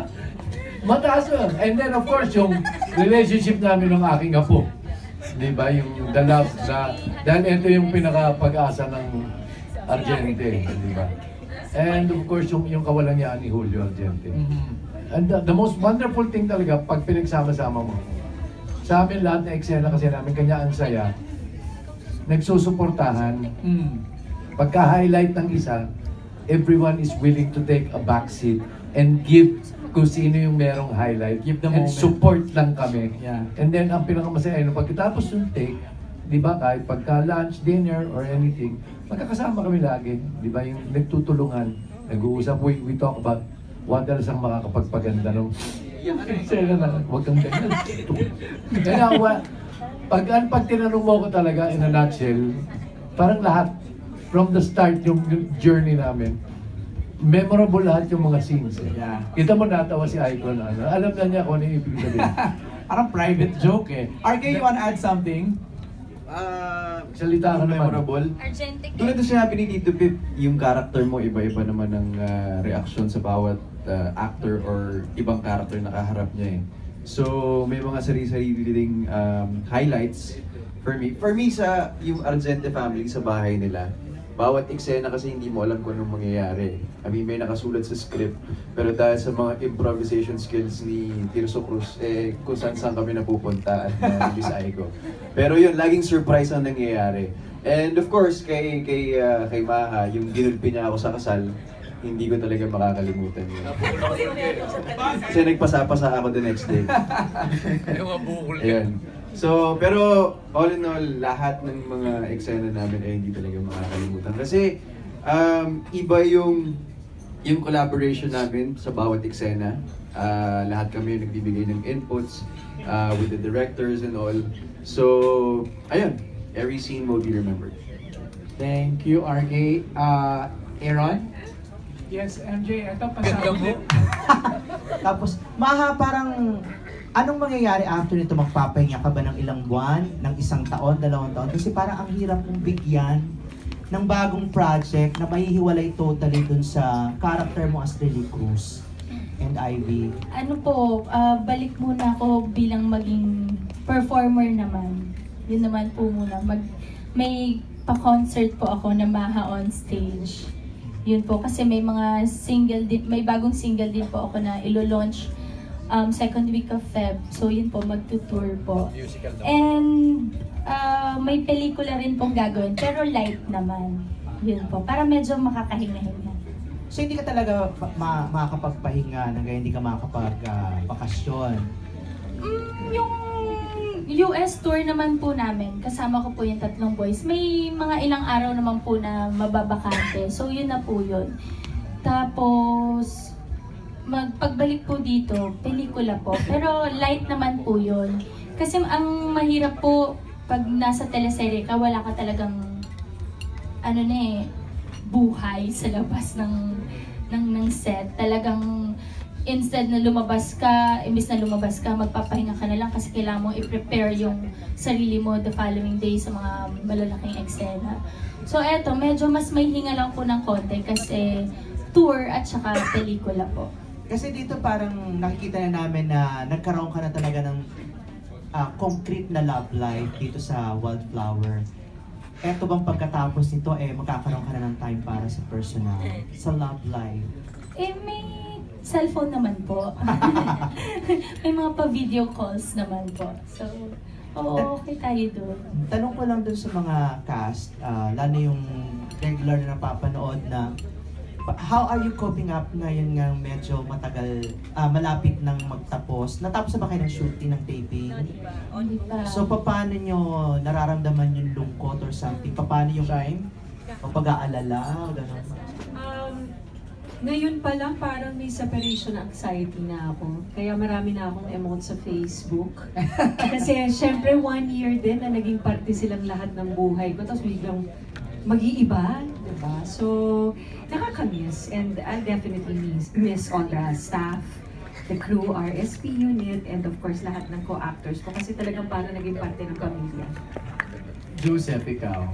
Mataas yun. And then of course yung relationship namin ng aking apo, di ba, yung the love na, dahil ito yung pinaka-pag-asa ng Argente, di ba? And of course yung kawalangyaan ni Julio Argente. And the most wonderful thing talaga pag pinagsama-sama mo, sa amin lahat na eksena kasi namin kanya ang saya, nagsusuportahan. Pagka-highlight ng isa, everyone is willing to take a backseat and give kung sino yung merong highlight. Give the and moment. Support lang kami. Yeah. And then, ang pinakamasaya, pagkatapos yung take, di ba, kahit pagka-lunch, dinner, or anything, magkakasama kami lagi. Di ba, yung nagtutulungan, nag-uusap, we talk about what else ang makakapagpaganda nung eksena na, huwag kang ganyan. Kaya, pag tinanong mo ko talaga, in a nutshell, parang lahat, from the start, yung journey namin, memorable lahat yung mga scenes. Yeah. Kita mo natawa si Icon, alam na niya kung ano yung ibig sabihin. Parang private joke RK, you wanna add something? Salita ka naman. Memorable. Argentic. Tulad na sinabi ni Tito Pip, yung character mo, iba-iba naman ang reaction sa bawat actor or ibang character na kaharap niya So, may mga sarili-sarili ding highlights for me sa yung Argente family sa bahay nila. Bawat eksena kasi hindi mo alam kung anong mangyayari. I mean, may nakasulat sa script, pero dahil sa mga improvisation skills ni Tirso Cruz, kung saan kami napupunta at nabisay ko. Pero yun, laging surprise ang nangyayari. And of course, kay Maha, yung ginulpi niya ako sa kasal, hindi ko talaga makakalimutan yun. Kasi nagpasa-pasa ako the next day. Ayun. So, pero all in all, lahat ng mga eksena namin ay hindi talaga makakalimutan. Kasi iba yung collaboration namin sa bawat eksena. Lahat kami nagbibigay ng inputs with the directors and all. So, ayun, every scene will be remembered. Thank you, RK. Aaron? Yes, MJ, ito pasabi. Tapos, Maha, parang anong mangyayari after nito? Magpapahinga ka ba ng ilang buwan, ng isang taon, 2 taon? Kasi parang ang hirap mong bigyan ng bagong project na mahihiwalay totally dun sa character mo as Lily Cruz and Ivy. Balik muna ako bilang maging performer naman. Yun naman po muna. May pa-concert po ako na Maha on stage. Yun po, kasi may mga may bagong single din po ako na ilo-launch second week of Feb. So yun po, magtutour po. And may pelikula rin pong gagawin, pero light naman. Yun po, para medyo makakahinga-hinga. So hindi ka talaga makakapagpahinga, hindi ka makakapag-bakasyon. Yung US tour naman po namin, kasama ko po yung 3 boys. May mga ilang araw naman po na mababakante. So yun na po yun. Tapos, pagbalik po dito, pelikula po. Pero light naman po yun. Kasi ang mahirap po, pag nasa teleserye ka, wala ka talagang, buhay sa labas ng set. Talagang, instead na lumabas ka, imbis na lumabas ka, magpapahinga ka na lang kasi kailangan mo i-prepare yung sarili mo the following day sa mga malalaking eksena. So eto, medyo mas may hinga lang po ng konti kasi tour at saka pelikula po. Kasi dito parang nakikita na namin na nagkaroon ka na talaga ng concrete na love life dito sa Wildflower. Eto bang pagkatapos nito, magkakaroon ka na ng time para sa personal, sa love life? May cellphone naman po. May mga pa-video calls naman po. So, okay tayo doon. Tanong ko lang doon sa mga cast, lalo yung regular na napapanood na, how are you coping up ngayon nga medyo matagal, malapit nang magtapos? Natapos na ba kayo ng shooting, ng taping? Hindi pa. So, paano nyo nararamdaman yung lungkot or something? Paano yung pag-aalala? Gano'n? Ngayon pa lang parang may separation anxiety na ako. Kaya marami na akong emote sa Facebook. Kasi syempre 1 year din na naging parte silang lahat ng buhay ko. Tapos biglang mag-iiba, diba? So, nakakamiss. And I'll definitely miss all the staff, the crew, our SP unit, and of course lahat ng co-actors ko. Kasi talagang parang naging parte ng pamilya. Joseph, ikaw.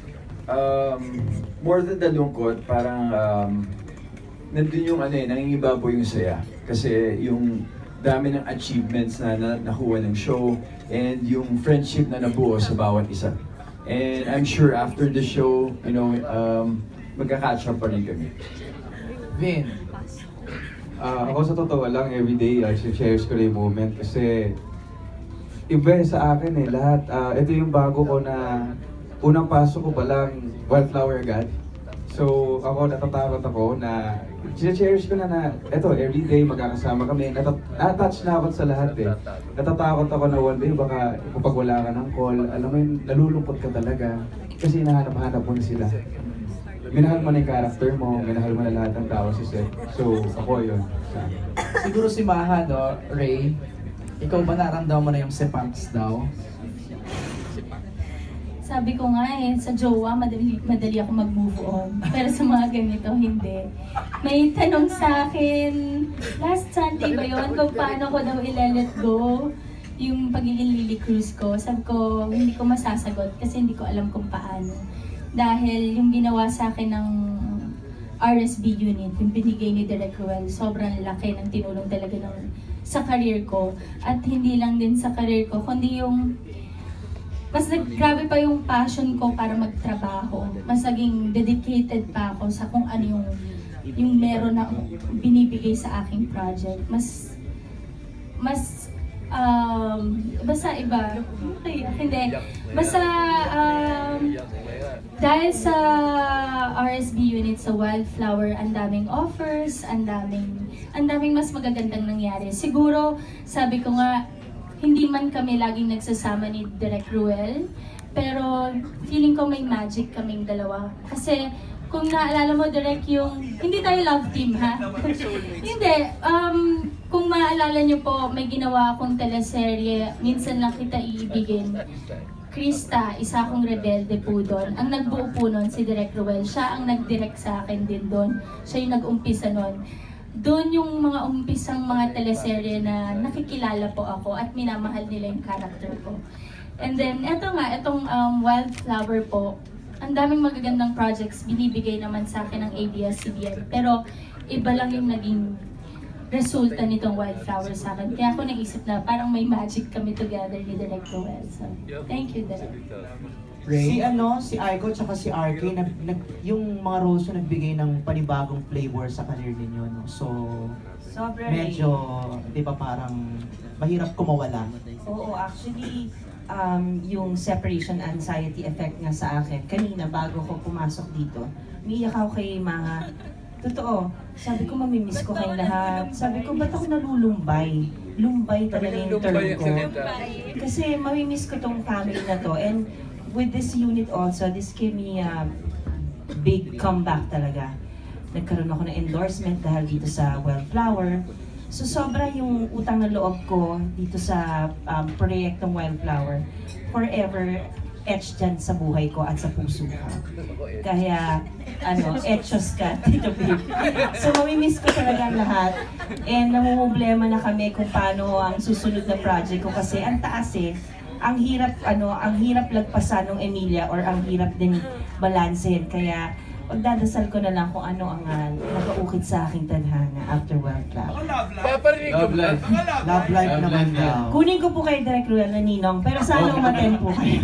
More than the lungkot, parang nandun yung nangingibabaw yung saya. Kasi yung dami ng achievements na nakuha ng show and yung friendship na nabuo sa bawat isa. And I'm sure after the show, magka-catch up pa rin kami. Vin. Ako sa totoo lang, everyday, cherish ko yung moment kasi iba sa akin lahat. Ito yung bago ko na unang pasok ko pa lang Wildflower agad. So ako natatakot ako na cherish ko na eto everyday magkakasama kami. Attached na ako sa lahat Natatakot ako na one day baka kapag wala ka ng call, alam mo yun, nalulungkot ka talaga kasi hinahanap-hanap mo na sila. Minahal mo na yung character mo, minahal mo na lahat ng tao sa set. So ako yun. Siguro si Maha, Ray, ikaw ba naramdaman mo na yung sepangs daw? Sabi ko nga sa jowa, madali ako mag-move on. Pero sa mga ganito, hindi. May tanong sa akin, last Sunday ba yun, kung paano ko daw i-let go yung pagiging Lily Cruz ko. Sabi ko, hindi ko masasagot kasi hindi ko alam kung paano. Dahil yung ginawa sa akin ng RSB unit, yung binigay ni Direk Ruel, sobrang laki ng tinulong talaga sa career ko. At hindi lang din sa career ko, kundi yung mas grabe pa yung passion ko para magtrabaho. Mas naging dedicated pa ako sa kung ano yung meron na binibigay sa aking project. Basta iba. Okay, hindi. Basta dahil sa RSB unit sa Wildflower, ang daming offers, ang daming mas magagandang nangyari. Siguro, sabi ko nga, hindi man kami laging nagsasama ni Direk Ruel, pero feeling ko may magic kaming dalawa. Kasi kung naalala mo, Direk, yung hindi tayo love team, ha? Hindi. Kung maalala niyo po, may ginawa akong teleserye, Minsan Lang Kita Iibigin. Krista, isa akong rebelde po doon. Ang nagbuo po noon si Direk Ruel. Siya ang nag-direct sa akin din doon. Siya yung nag-umpisa noon. Doon yung mga umpisang mga teleserye na nakikilala po ako at minamahal nila yung character ko. And then, itong Wildflower po, ang daming magagandang projects binibigay naman sa akin ng ABS-CBN. Pero iba lang yung naging resulta nitong Wildflower sa akin. Kaya ako naisip na parang may magic kami together ni Direk Ruel. So, thank you, Direk. Si Aiko tsaka si RK, yung mga roles na nagbigay ng panibagong flavor sa career ninyo, no? So, medyo, di ba parang mahirap kumawala? Oo, actually, yung separation anxiety effect nga sa akin, kanina bago ko pumasok dito, umiiyak ako kay Maha. Totoo, sabi ko mamimiss ko kayong lahat. Sabi ko, ba't ako nalulumbay? lumbay talaga yung term Lumbay ang ko. salita. Kasi mamimiss ko tong family na to. And with this unit also, this gave me a big comeback talaga. Nagkaroon ako ng endorsement dahil dito sa Wildflower. So sobra yung utang na loob ko dito sa proyektong Wildflower. Forever etched dyan sa buhay ko at sa puso ko. Kaya, etchos ka, Tito Babe. So, mamimiss ko talaga ang lahat. And namumblema na kami kung paano ang susunod na project ko kasi ang taas eh. Ang hirap lagpasan ng Emilia or ang hirap din balansehin. Kaya, pagdadasal ko na lang kung ano ang nakaukit sa aking tadhana after Wildflower. Love life. Love life naman daw. Kunin ko po kay Direk Ruel na ninong, pero sana umaten po kayo.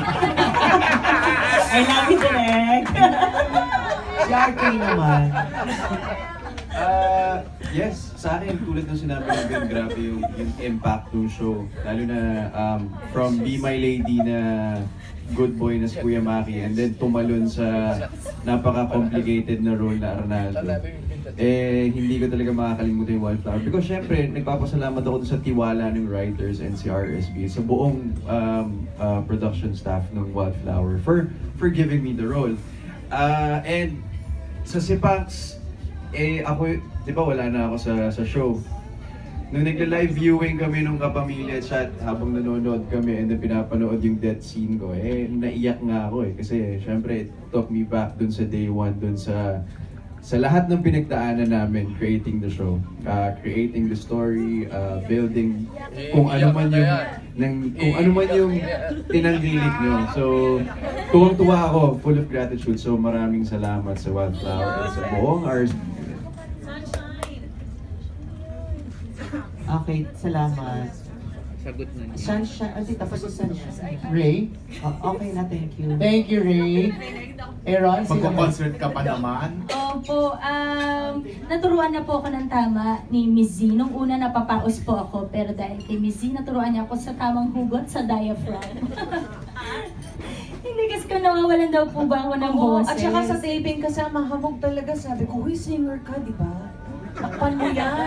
I love you, Direk! Si RK naman. Yes, sa akin tulad ng sinabi ng Ben, grabe yung impact ng show. Lalo na from Be My Lady na good boy na si Kuya Maki and then tumalon sa napaka-complicated na role na Arnaldo. Hindi ko talaga makakalimutan yung Wildflower because syempre nagpapasalamat ako sa tiwala ng writers and si RSB sa buong production staff ng Wildflower for giving me the role. And sa Sipax, ako, di ba wala na ako sa show. Nung nagla-live viewing kami nung kapamilya chat habang nanonood kami and then pinapanood yung death scene ko, naiyak nga ako kasi syempre it took me back dun sa day one, dun sa lahat ng pinagdaanan namin creating the show, creating the story, building kung ano man yung tinanggilik nyo. So, tuwang-tuwa ako, full of gratitude. So, maraming salamat sa Wildflower, sa buong RSB. Okay, salamat. Sagot na niya. Sunshine, tapos si Sunshine. Ray? Okay na, thank you. Thank you, Ray. Aaron, Magko-concert ka pa naman? Opo, naturuan na po ako ng tama ni Miss Z. Nung una napapaos po ako, pero dahil kay Miss Z, naturuan niya ako sa tamang hugot sa diaphragm. Hindi kasi kung nawawalan daw po ba ako ng boses. At saka sa taping kasama, hamog talaga. Sabi ko, huy, singer ka, di ba? Takpan mo yan.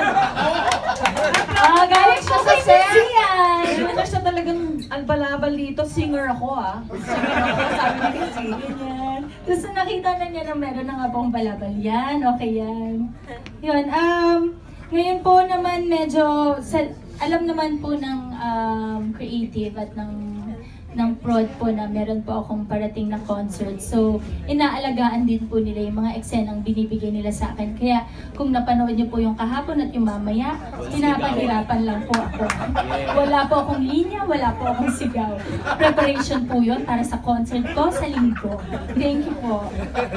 Galing siya sa set. Hindi siya talagang albalabal dito. Singer ako, Singer ako, sabi ni Casey. Ganyan. Tapos nakita na niya na meron na nga pong balabal. Yan, okay yan. Yun, ngayon po naman medyo, alam naman po ng creative at ng prod po na meron po akong parating na concert. So, inaalagaan din po nila yung mga eksenang binibigay nila sa akin. Kaya, kung napanood niyo po yung kahapon at yung mamaya, pinapahirapan lang po ako. Wala po akong linya, wala po akong sigaw. Preparation po yun para sa concert ko sa linggo. Thank you po.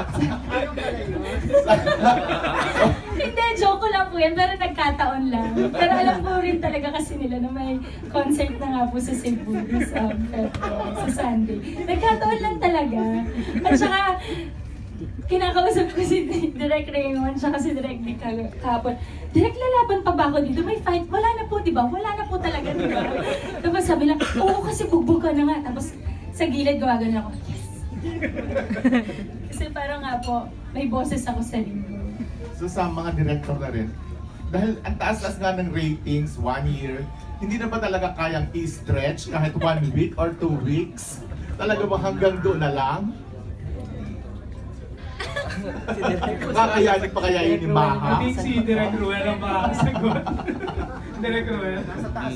Hindi, joke lang po yan, pero nagkataon lang. Pero alam po rin talaga kasi nila na may concert na nga po sa Cebu sa Sunday. Nagkataon lang talaga. At saka, kinakausap ko si Direk Raymond, saka si Direk Nick kahapon. Direk, lalaban pa ba ako dito? May fight? Wala na po, di ba? Wala na po talaga, di ba? Tapos sabi lang, oo, kasi bugbog ka na nga. Tapos sa gilid, gawagano ako, yes! Kasi parang nga po, may boses ako sa linggo. So sa mga director na rin, dahil ang taas-taas nga ng ratings, 1 year, hindi na ba talaga kayang i-stretch kahit 1 week or 2 weeks? Talaga ba hanggang doon na lang? Kakayanin pa kaya yun ni Maha? I think si Direk Ruel ang makakasagot. Direk Ruel.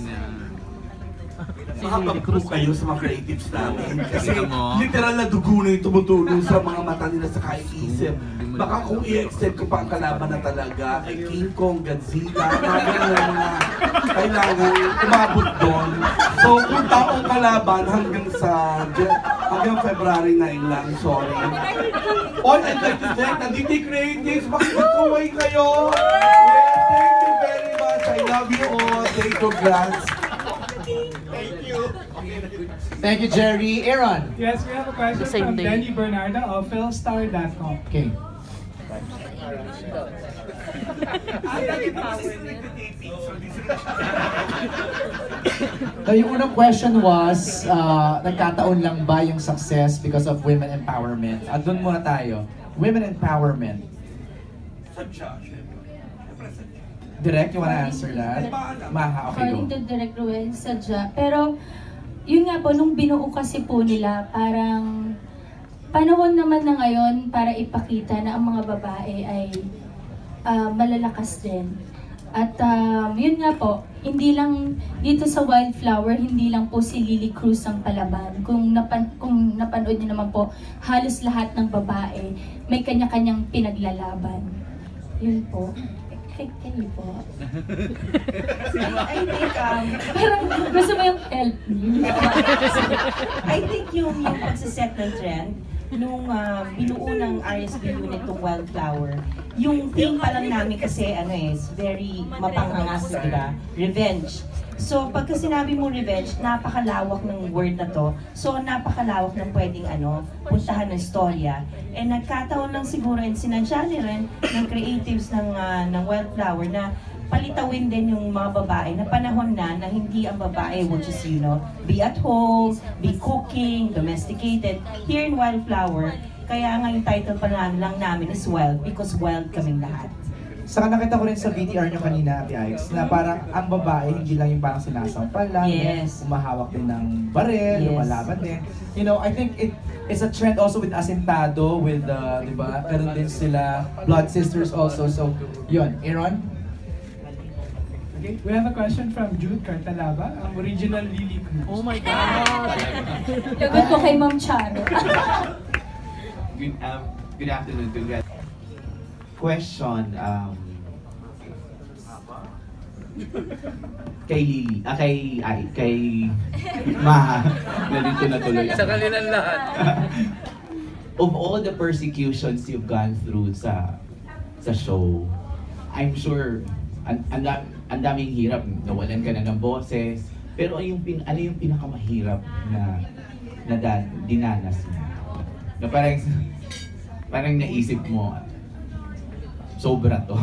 Makapag-prove kayo sa mga creatives namin. Kasi literal na dugo na yung tumutulong sa mga mata nila sa kaiisip. Baka kung i-extend ko pa ang kalaban na talaga kay King Kong, Godzilla, mga gano'n na kailangan umabot doon. So kung taong kalaban hanggang February 9 lang, sorry. All I'd like to say, nandito yung creatives, makikatuway kayo! Yes, thank you very much. I love you all. Take congrats. Thank you, Jerry. Aaron. Yes, we have a question from Denny Bernardo of philstar.com. Okay. So yung unang question was, nagkataon lang ba yung success because of women empowerment? At doon muna tayo. Women empowerment. Direct, you wanna answer that? Maha, okay, According go. to Direct Ruel, sadya. Pero, yun nga po, nung binuo kasi po nila, parang panahon naman na ngayon para ipakita na ang mga babae ay malalakas din. At yun nga po, hindi lang dito sa Wildflower, hindi lang po si Lily Cruz ang palaban. Kung napanood niyo naman po, halos lahat ng babae may kanya-kanyang pinaglalaban. Yun po. Kayo po. I think, parang gusto mo yung help me. I think yung pagsiset ng trend, nung binuo ng RSP unit ng Wildflower, yung theme pa lang namin kasi is very mapanghangas, di ba? Revenge. So, pagka sinabi mo revenge, napakalawak ng word na to. So, napakalawak ng pwedeng puntahan ng storya. And nagkataon lang siguro, and sinadya rin ng creatives ng Wildflower na palitawin din yung mga babae na panahon na hindi ang babae will just, be at home, be cooking, domesticated. Here in Wildflower, kaya nga yung title pa lang namin is Wild because wild kaming lahat. Saka nakita ko rin sa VTR nyo kanina, Ate Ikes, na parang ang babae, hindi lang yung parang sinasampal lang, yes. Umahawak din ng baril, lumalaban din. I think it's a trend also with Asintado, with, di ba, meron din sila, Blood Sisters also, so, yun. Aaron? Okay, we have a question from Jude Cartalaba, ang original Lily Cruz. Oh my God! Lagot ko kay Ma'am Charo. Good afternoon. Congrats. Question, kay Lily, kay Maha. Nandito na tuloy. Sa kanilang lahat. Of all the persecutions you've gone through sa show, I'm sure ang daming hirap, nawalan ka na ng boses, pero ano yung pinakamahirap na dinanas mo? Na parang naisip mo, sobra to.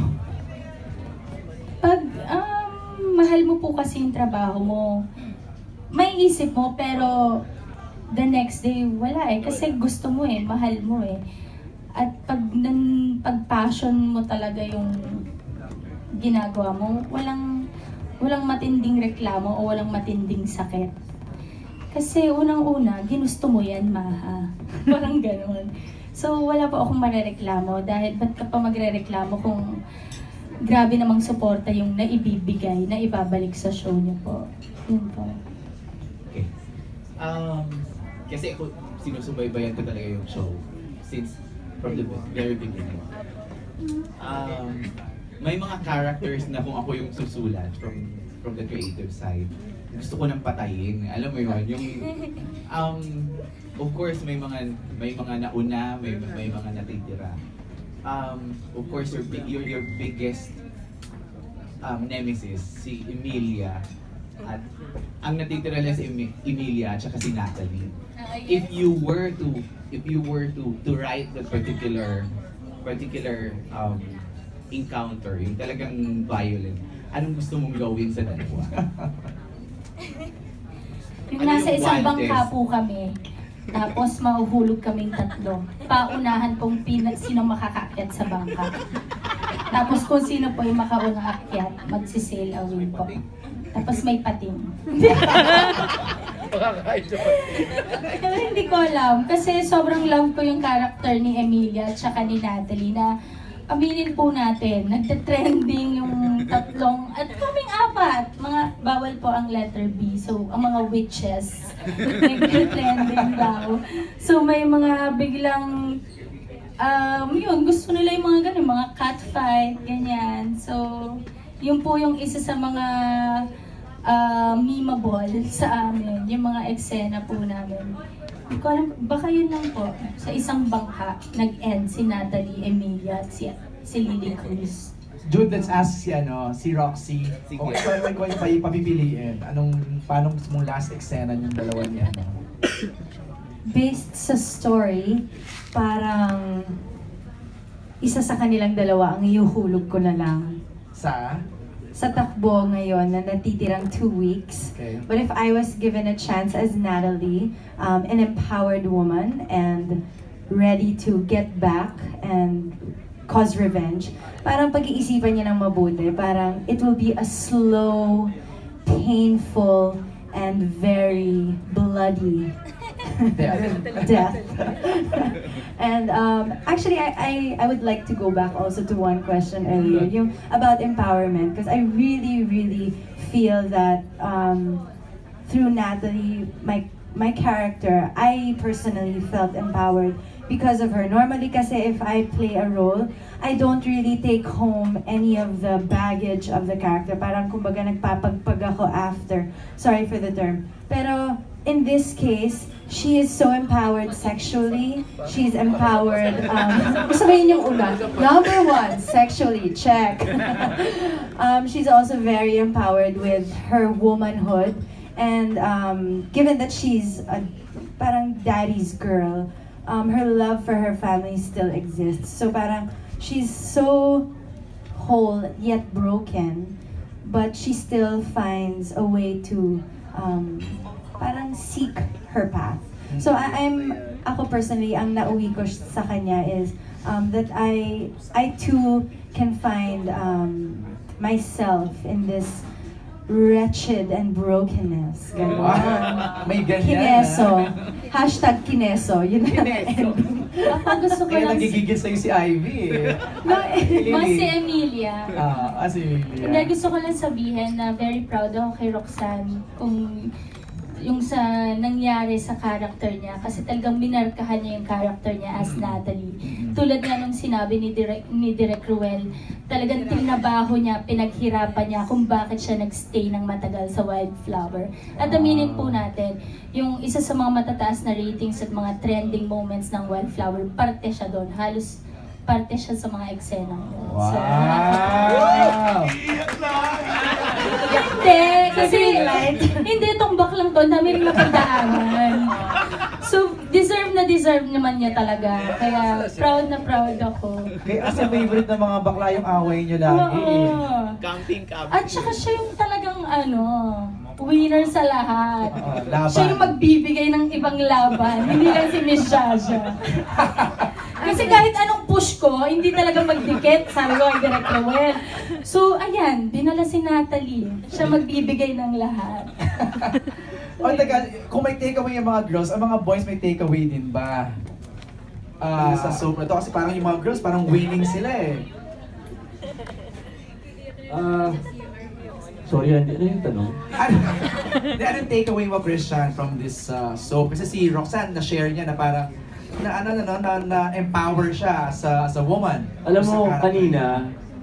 Pag mahal mo po kasi yung trabaho mo, may isip mo pero the next day wala kasi gusto mo mahal mo At pag passion mo talaga yung ginagawa mo, walang matinding reklamo o walang matinding sakit. Kasi unang-una, ginusto mo yan, Maha. Parang gano'n. So, wala po akong marereklamo dahil ba't ka pa magrereklamo kung grabe namang suporta yung naibibigay, na ibabalik sa show niyo po. Yun po. Okay. Kasi ako, sinusubaybayan ko talaga yung show since from the very beginning. May mga characters na kung ako yung susulat from the creative side, gusto ko nang patayin. Alam mo yun, yung of course may mga nauna, may mga natitira. Of course your biggest nemesis si Emilia, at ang natitira lang si Emilia at saka si Natalie. If you were to write that particular encounter, yung talagang violent, anong gusto mong gawin sa dalawa? Yung nasa isang bangka po kami, tapos mahuhulog kaming tatlo. Paunahan pong sino makakaakyat sa bangka. Tapos kung sino po yung makaunang akyat, magsisail away po. Tapos may pating. Pero hindi ko alam, kasi sobrang love ko yung character ni Emilia at saka ni Natalie na aminin po natin, nagte-trending yung tatlong, at kaming apat, mga bawal po ang letter B, so ang mga witches, nagte-trending daw. So may mga biglang, yun, gusto nila yung mga ganun, mga catfight, ganyan. So, yun po yung isa sa mga memeable sa amin, yung mga eksena po namin. Hindi ko alam, baka yun lang po, sa isang bangka, nag-end si Natalie, Emilia, at si Lily Cruz. Jude, let's ask si Roxy. Kung ikaw yung papipiliin, paano mong last eksena yung dalawa niya? Based sa story, parang isa sa kanilang dalawa ang iuhulog ko na lang. Sa takbo ngayon na natitirang 2 weeks. Okay. But if I was given a chance as Natalie, an empowered woman and ready to get back and cause revenge, parang pag-iisipan niya ng mabuti, parang it will be a slow, painful, and very bloody death. And actually, I would like to go back also to one question earlier, yung about empowerment, because I really feel that through Natalie, my character, I personally felt empowered because of her. Normally kasi if I play a role, I don't really take home any of the baggage of the character. Parang kumbaga nagpapagpag ako after. Sorry for the term. Pero in this case, she is so empowered sexually. She's empowered, gusto mo yun yung una? Number 1, sexually, check. She's also very empowered with her womanhood. And given that she's parang daddy's girl, her love for her family still exists. So parang she's so whole yet broken, but she still finds a way to parang seek her path. So ako personally, ang nauwi ko sa kanya is that I too can find myself in this wretched and brokenness. Ganun. Wow. May ganyan. Kineso. Hashtag kineso. Yun na ending. Ako gusto ko Kaya lang... nagigigil sa'yo si Ivy eh. Mas si Emilia. Si Emilia. Hindi, gusto ko lang sabihin na very proud ako kay Roxanne kung yung sa nangyari sa character niya, kasi talagang minarkahan niya yung character niya as Natalie. Tulad nga nung sinabi ni Direk Ruel, talagang tinabaho niya, pinaghirapan niya kung bakit siya nagstay ng matagal sa Wildflower. At aminin po natin, yung isa sa mga matataas na ratings at mga trending moments ng Wildflower, parte siya doon. Halos parte siya sa mga eksena. Wow! Hindi, kasi hindi tumbak lang to, dami rin napagdaanan. So, deserve naman niya talaga. Kaya proud na proud ako. Kaya kasi favorite ng mga bakla yung away niyo lagi. Camping. At saka siya yung talagang winner sa lahat. Laban. Siya yung magbibigay ng ibang laban, hindi lang si Miss Jaja. Kasi kahit anong push ko, hindi talaga magdikit, sabi ko kay Direk Rowell. So, ayan, dinala si Natalie. Siya magbibigay ng lahat. Kung may takeaway yung mga girls, ang mga boys may takeaway din ba? Sa soap na to, kasi parang yung mga girls, parang winning sila eh. Sorry, ano yung tanong? Anong takeaway mo, Christian, from this soap? Kasi si Roxanne, na-share niya na parang na-empower siya sa woman. Alam mo, kanina,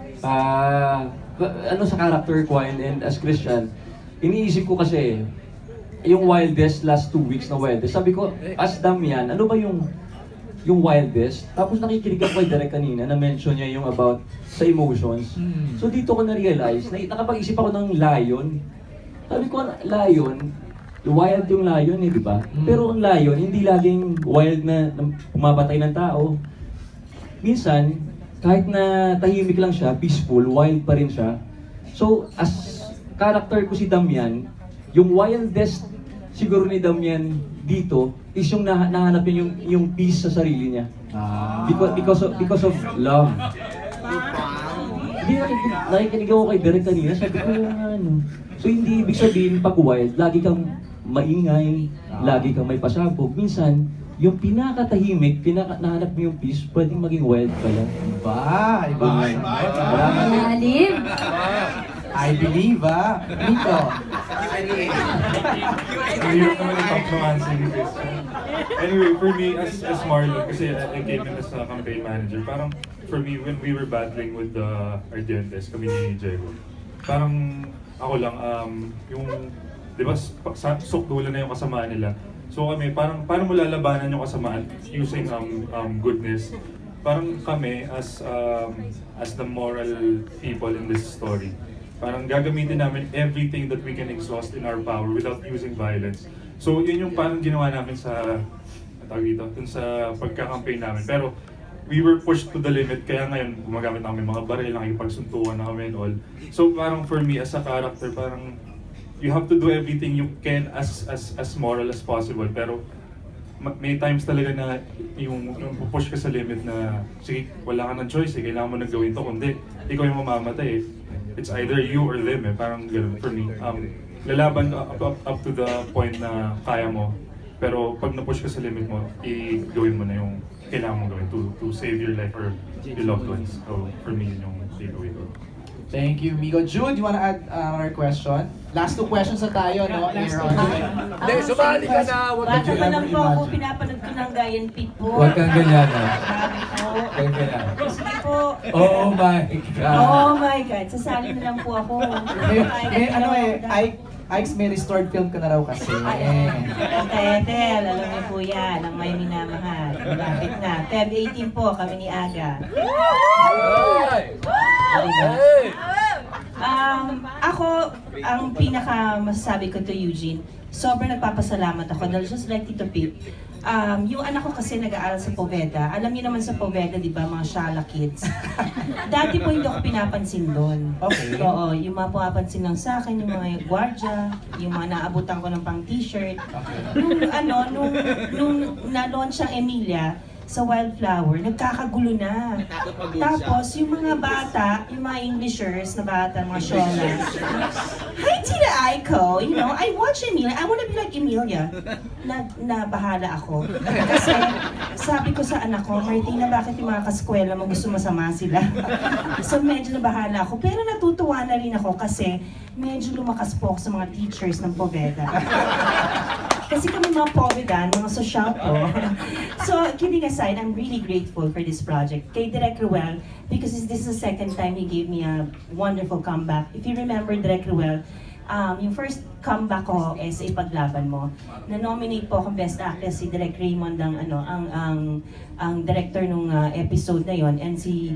sa character ko and as Christian, iniisip ko kasi, yung wildest, last 2 weeks na wildest, sabi ko, as Damian, ano ba yung wildest? Tapos nakikinig ako kay Direk kanina, na-mention niya yung about sa emotions. So dito ko na-realize, nakapag-isip ako ng lion. Sabi ko, lion, wild yung lion eh, di ba? Pero ang lion, hindi laging wild na pumabatay ng tao. Minsan, kahit na tahimik lang siya, peaceful, wild pa rin siya. So, as character ko si Damian, yung wildest siguro ni Damian dito is yung nahanap niya yung peace sa sarili niya. Because of love. Hindi nakikinig ako kay Direk kanina, sabi ko So hindi ibig sabihin pag wild, lagi kang maingay, lagi kang may pasabog. Minsan, yung pinakatahimik, nahanap mo yung peace, pwedeng maging wild pala. Iba. Malalim. I believe, Nico. Mahirap naman i-top ng answer ni Christian. Anyway, for me, as Marlon, kasi I came in as a campaign manager, parang for me, when we were battling with the Ardientes, kami ni Diego, parang ako lang, yung, di ba, sukdulan na yung kasamaan nila. So kami, parang paano mo lalabanan yung kasamaan using goodness? Parang kami, as the moral people in this story, parang gagamitin namin everything that we can exhaust in our power without using violence. So yun yung parang ginawa namin sa sa pagka-campaign namin. Pero we were pushed to the limit, kaya ngayon gumagamit namin mga baril, nakikipagsuntukan na kami and all. So parang for me as a character, parang you have to do everything you can as moral as possible. Pero may times talaga na yung push ka sa limit na, sige, wala ka ng choice eh, kailangan mo nang gawin to, kundi ikaw yung mamamatay eh. It's either you or them eh, parang gano'n for me. Lalaban up to the point na kaya mo, pero pag na-push ka sa limit mo, gawin mo na yung kailangan mo gawin to save your life or your loved ones. So for me, yun yung takeaway ko. Thank you, Migo. Jude, you wanna add another question? Last 2 questions na tayo, no? Hindi, sumali ka na! Huwag ka Bata pa lang po ako, pinapanood ko ng Gayan Pig po. Huwag kang ganyan, ha? Huwag ganyan. Sige po. Oh my God! Oh my God, sasali na lang po ako. Ike's may restored film ka na raw kasi. Tetel, alam niyo po yan, ang may minamahal. Malapit na. Feb 18 po, kami ni Aga. Ako, ang pinaka masasabi ko to Eugene, sobrang nagpapasalamat ako dahil just like Tito Pip, yung anak ko kasi nag-aaral sa Poveda. Alam niyo naman sa Poveda, di ba, mga Shala kids. Dati po hindi ako pinapansin doon. Okay. Oo, yung mga pumapansin lang sa akin, yung mga gwardiya, yung mga naabutan ko ng pang t-shirt. Nung na-launch ang Emilia, sa Wildflower, nagkakagulo na. Tapos, yung mga bata, yung mga Englishers na bata, mga Sholas, hi, Tita Aiko, you know, I watch Emilia, I wanna be like Emilia. Nabahala ako. Kasi, sabi ko sa anak ko, Martina, bakit yung mga kaskwela mo gusto masama sila? So, medyo nabahala ako. Pero natutuwa na rin ako kasi medyo lumakas po ako sa mga teachers ng Poveda. Kasi kami mga Povedan, mga sosyal po. So, kidding aside, I'm really grateful for this project. Kay Direk Ruel, because this is the second time he gave me a wonderful comeback. If you remember Direk Ruel, yung first comeback ko is Ipaglaban Mo. Na-nominate po akong Best Actress si Direk Raymond ang director nung episode na yon. And si,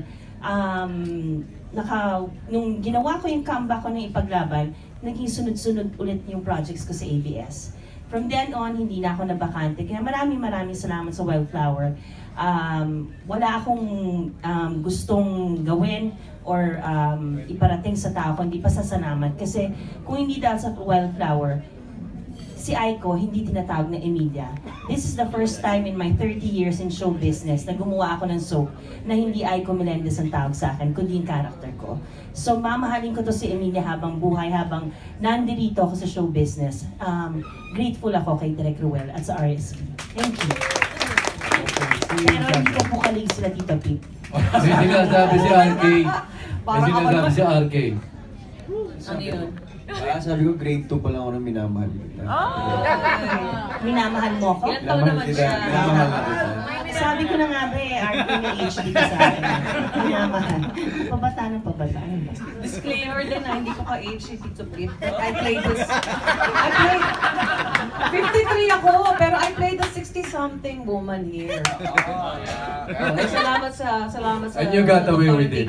nung ginawa ko yung comeback ko ng Ipaglaban, naging sunod-sunod ulit yung projects ko sa ABS. From then on, hindi na ako nabakante. Kaya maraming salamat sa Wildflower. Wala akong gustong gawin or iparating sa tao kundi pasasalamat. Kasi kung hindi dahil sa Wildflower, si Aiko hindi tinatawag na Emilia. This is the first time in my 30 years in show business na gumawa ako ng soap na hindi Aiko Melendez ang tawag sa akin, kundi yung character ko. So mamahalin ko to si Emilia habang buhay, habang nandirito ako sa show business. Grateful ako kay Direk Ruel at sa RSP. Thank you. Pero hindi ko po kalig sila Tita Pip. Kasi sinasabi si RK. Kasi sinasabi si RK. Ano yun? Sabi ko, grade 2 pa lang ako nang minamahal. Minamahal mo ko? Ilan taon naman siya? Minamahal na kita. Sabi ko na nga ba RK may HD ka sa akin. Minamahal. Pabata ng pabata. Disclaimer din na hindi ko ka-age si Tito Pip. I played 53 ako, pero I played a 60-something woman here. Salamat sa And you got away with it.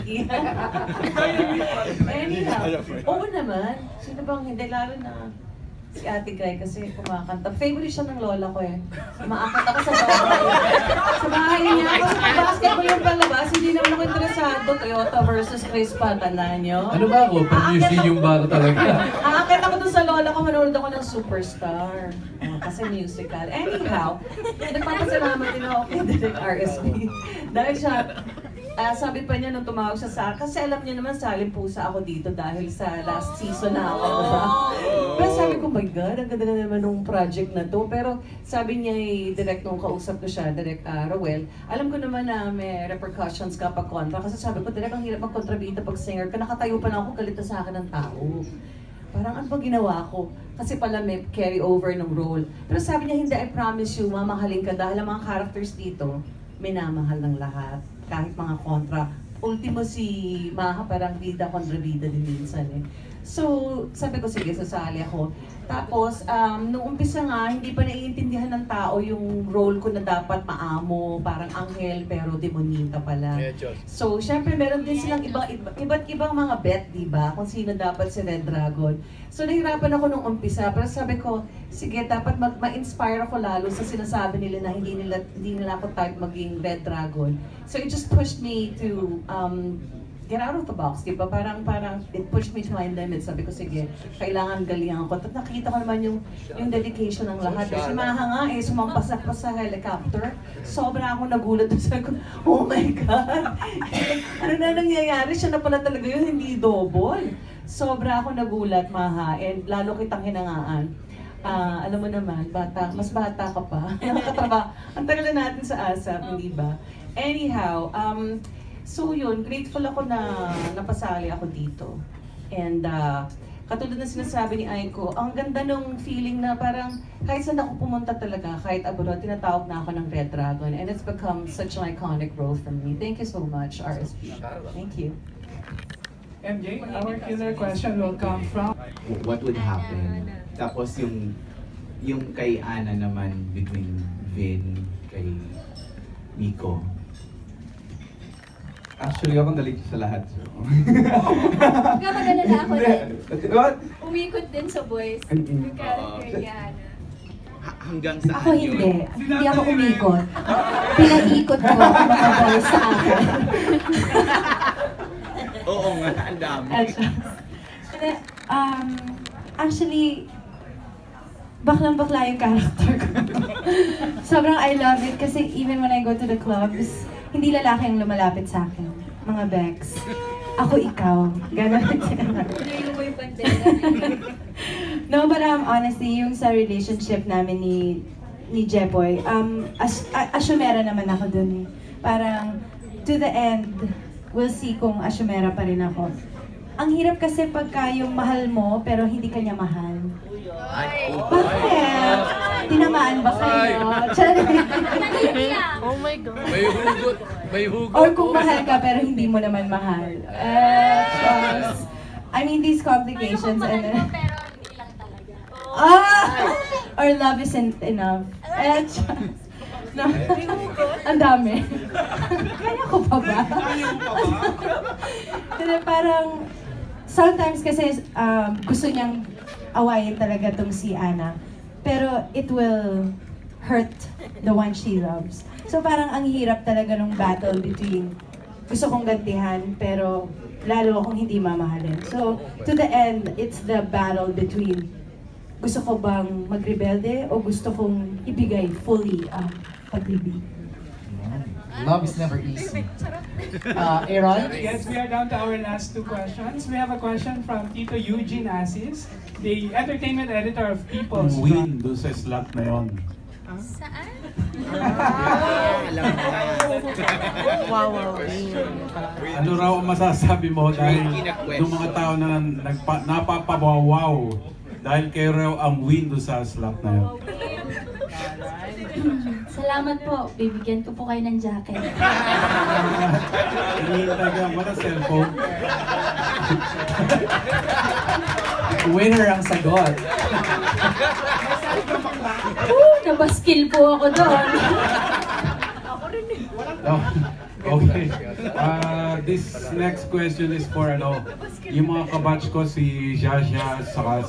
Anyhow, oo naman. Sino bang hindi? Lalo na si Ate Guy kasi kumakanta. Favorite siya ng lola ko eh. Maakat ako sa bahay. Sa bahay niya. Kasi pag basketball yung palabas, hindi naman ako interesado. Toyota versus Crispa, tandaan nyo. Ano ba ako? Pag-music yung bata talaga. Aakit ako dun sa lola ko, manood ako ng Superstar. Kasi musical. Anyhow, nagpapasalamat din ako kay Direk RSP. Dahil siya, sabi pa niya nung tumawag siya sa akin, kasi alam niya naman saling pusa ako dito dahil sa last season na ako. Pero sabi ko, my God, ang ganda na naman nung project na to. Pero sabi niya, direct nung kausap ko siya, Direk Ruel, alam ko naman na may repercussions kapag kontra. Kasi sabi ko, Direk, ang hirap mag-kontrabita pag singer ka. Nakatayo pa lang ako, galit na sa akin ng tao. Parang ano ba ginawa ko? Kasi pala may carry over ng role. Pero sabi niya, hindi, I promise you, mamahalin ka dahil ang mga characters dito, minamahal ng lahat. Kahit mga kontra. Ultimo si Maha parang bida kontra bida din minsan eh. So, sabi ko, sige, sasali ako. Tapos, nung umpisa nga, hindi pa naiintindihan ng tao yung role ko na dapat maamo, parang anghel, pero demonita pala. So, syempre, meron din silang iba't ibang mga bet, di ba? Kung sino dapat si Red Dragon. So, nahirapan ako nung umpisa, pero sabi ko, sige, dapat ma-inspire ako lalo sa sinasabi nila na hindi nila ako type maging Red Dragon. So, it just pushed me to get out of the box, di ba? Parang it pushed me to my limit. Sabi ko, sige, kailangan galingan ko. At nakita ko naman yung dedication ng lahat. Si Maha nga sumampas pa sa helicopter. Sobra ako nagulat. Sabi ko, oh my God! Ano na nangyayari? Siya na pala talaga yun, hindi double. Sobra ako nagulat, Maha. And lalo kitang hinangaan. Alam mo naman, mas bata ka pa. Nakakatrabaho. Ang tagal na natin sa ASAP, hindi ba? Anyhow, so yun, grateful ako na napasali ako dito. And katulad na sinasabi ni Aiko, ang ganda nung feeling na parang kahit saan ako pumunta talaga, kahit abroad, tinatawag na ako ng Red Dragon. And it's become such an iconic role for me. Thank you so much, RSP. Thank you. MJ, our killer question will come from... What would happen? Tapos yung kay Ana naman, between Vin, kay Miko. Actually, ako nalig sa lahat. So. Maganda ako din. What? Umikot din sa boys. Yung character ni Ana. Hanggang saan Ako hindi. Hindi ako umikot. Pinaikot ko ang mga boys sa akin. Oo nga, ang dami. Actually, baklang-bakla yung character ko. Sobrang I love it kasi even when I go to the clubs, hindi lalaki ang lumalapit sa akin. Mga Bex. Ako ikaw. Ganon. Hindi mo yung pandera. No, but honestly, yung sa relationship namin ni Jeboy, asyumera naman ako dun eh. Parang, to the end, we'll see kung asyumera pa rin ako. Ang hirap kasi pagka yung mahal mo, pero hindi ka niya mahal. Bakit? Tinamaan ba kayo? Oh my God. May hugot. May hugot. Or kung mahal ka pero hindi mo naman mahal. I mean, these complications and then... Or love isn't enough. No. Ang dami. Kaya ko pa ba? Pero parang... Sometimes kasi gusto niyang awayin talaga tong si Ana. Pero it will hurt the one she loves. So parang ang hirap talaga ng battle between gusto kong gantihan pero lalo akong hindi mamahalin. So to the end, it's the battle between gusto ko bang magrebelde o gusto kong ibigay fully ang pag-ibig. Love is never easy. Aaron? Yes, we are down to our last two questions. We have a question from Tito Eugene Asis, the entertainment editor of People's Win doon sa slot na yun. Saan? Wow. Ano raw ang masasabi mo dahil yung mga tao na napapawaw dahil kayo raw ang win doon sa slot na yun? Salamat po. Bibigyan ko po kayo ng jacket. Hinihintay mo na cellphone. Winner ang sagot. Nabaskill po ako doon. Okay. This next question is for yung mga kabatch ko si Jaja, saka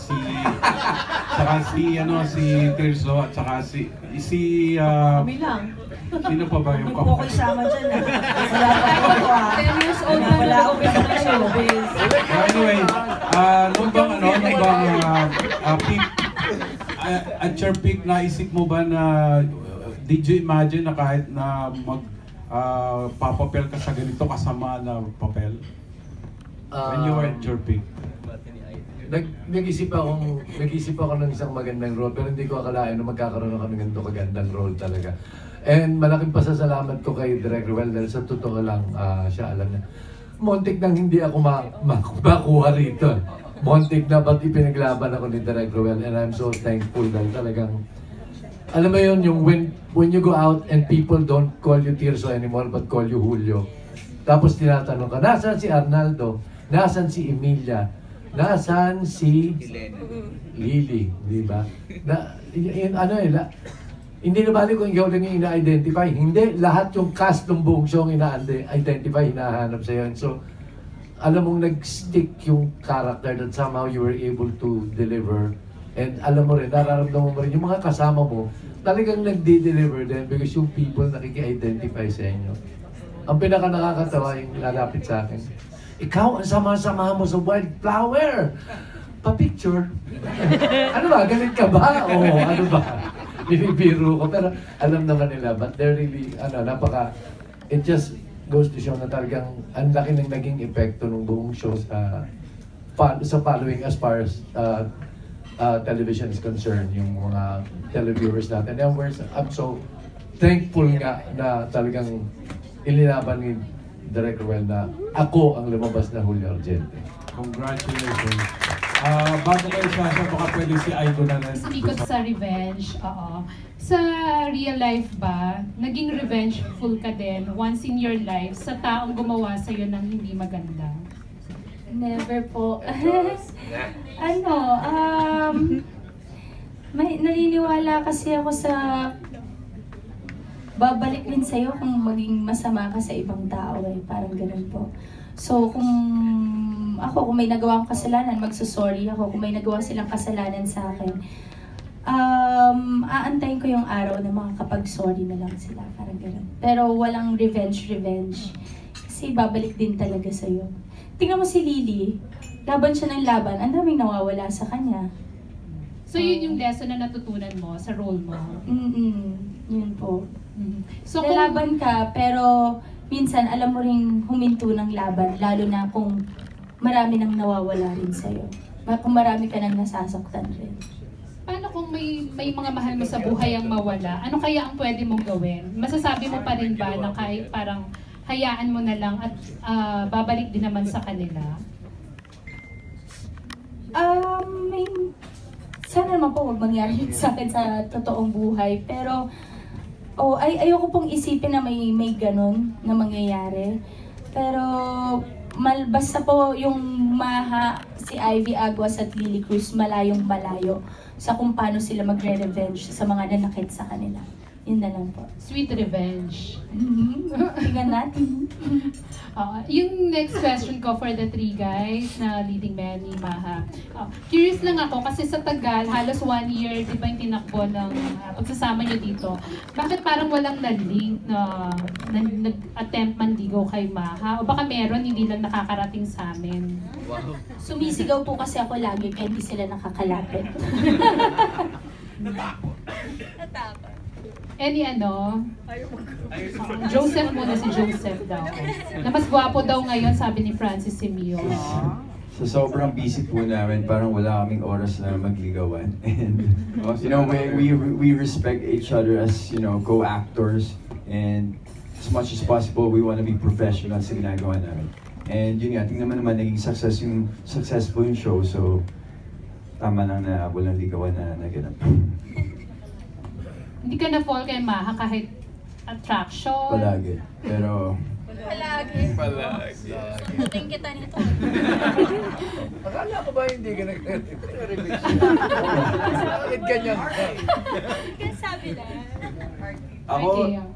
si Tirso at saka si Kami lang. sino pa ba yung Hindi po ako isama dyan ah. Wala pa po ako ah. 10 years old na Wala ako isama sa showbiz. Anyway, nung bang peak, at your peak, naisip mo ba na, did you imagine na kahit na papapel ka sa ganito kasama na papel? When you were at your peak? Nag-isip ako ng isang magandang role pero hindi ko akalain na magkakaroon ako ng ganito kagandang role talaga. And malaking pasasalamat ko kay Direk Ruel dahil sa totoo lang siya alam niya. Montik nang hindi ako makuha rito. Montik na ba't ipinaglaban ako ni Direk Ruel and I'm so thankful dahil talagang alam mo yun, yung when you go out and people don't call you Tirso anymore but call you Julio. Tapos tinatanong ka, nasaan si Arnaldo? Nasaan si Emilia? Nasaan si Lily? Di ba? Hindi na bali kung ikaw lang yung ina-identify. Hindi, lahat yung cast ng buong show yung ina-identify, hinahanap sa'yo. So, alam mong nag-stick yung character that somehow you were able to deliver. And alam mo rin, nararamdaman mo rin, yung mga kasama mo, talagang nagde-deliver din because yung people nakiki-identify sa inyo. Ang pinaka nakakatawa yung lalapit sa akin. ikaw ang sama-sama mo sa wildflower. Pa-picture. Ano ba, galit ka ba? O ano ba? Binibiro ko. Pero alam naman nila, but they're really, it just goes to show na talagang ang laki ng naging epekto ng buong show sa following as far as television is concerned, yung mga televiewers natin. And I'm so thankful nga na talagang inilaban ni Direk Ruel na ako ang lumabas na Julio Argente. Congratulations. Bago kayo Sasha, baka pwede si Aiko na Sumikot sa revenge, oo. Sa real life ba, naging revengeful ka din once in your life sa taong gumawa sa'yo ng hindi maganda? Never po. Naniniwala kasi ako sa babalik din sa'yo kung maging masama ka sa ibang tao eh. Parang ganun po. So kung may nagawa akong kasalanan, magsusorry ako. Kung may nagawa silang kasalanan sa akin, aantayin ko yung araw na makakapag-sorry na lang sila. Parang ganun. Pero walang revenge. Kasi babalik din talaga sa'yo. Tingnan mo si Lily, laban siya ng laban, ang daming nawawala sa kanya. So yun yung lesson na natutunan mo sa role mo? Yun po. So lalaban ka, pero minsan alam mo ring huminto ng laban, lalo na kung marami nang nawawala rin sa'yo. Kung marami ka nang nasasaktan rin. Paano kung may mga mahal mo sa buhay ang mawala? Ano kaya ang pwede mong gawin? Masasabi mo pa rin ba na kahit parang hayaan mo na lang at babalik din naman sa kanila? Sana naman po huwag mangyari sa akin sa totoong buhay. Pero ayoko pong isipin na may ganun na mangyayari. Pero basta po yung si Ivy Aguas at Lily Cruz malayong malayo sa kung paano sila magre-revenge sa mga nanakit sa kanila. Yun na lang po. Sweet revenge. Tingnan natin. Yung next question ko for the three guys na leading men ni Maha. Curious lang ako kasi sa tagal, halos 1 year, di ba yung tinakbo ng pagsasama niyo dito. Bakit parang walang na-link na nag-attempt mandigaw kay Maha? O baka meron, hindi lang nakakarating sa amin? Wow. Sumisigaw po kasi ako lagi kaya hindi sila nakakalapit. Natakot. Joseph muna, si Joseph daw. Na mas gwapo daw ngayon, sabi ni Francis Simio. So sobrang busy po namin, parang wala kaming oras na magligawan. And we respect each other as co-actors, and as much as possible we want to be professional sa ginagawa namin. And yun nga, tingnan naman naging successful yung show, so tama lang na walang ligawan na ganap. Hindi ka na-fall kay Maha kahit attraction? Palagi. Pero... Palagi. Puting kita nito. Akala ko ba hindi ka nag-revenge? Bakit ganyan ka? Kaya sabi na. Ako,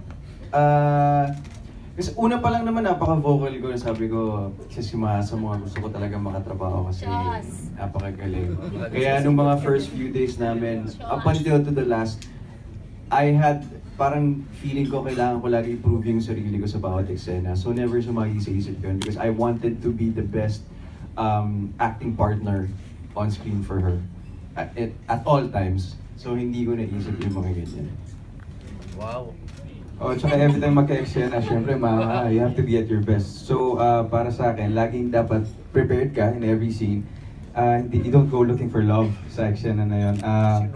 kasi una pa lang naman napaka-vocal ko. Sabi ko, kasi sa mga gusto ko talaga makatrabaho kasi napakagaling. Kaya nung mga first few days namin, up until to the last, I had parang feeling ko kailangan ko lagi i-prove yung sarili ko sa bawat eksena. So never sumagi sa isip ko yun because I wanted to be the best acting partner on screen for her at all times. So hindi ko naisip yung mga ganyan. Wow. Tsaka every time magka-eksena, syempre you have to be at your best. So para sa akin, laging dapat prepared ka in every scene. You don't go looking for love sa eksena na yun.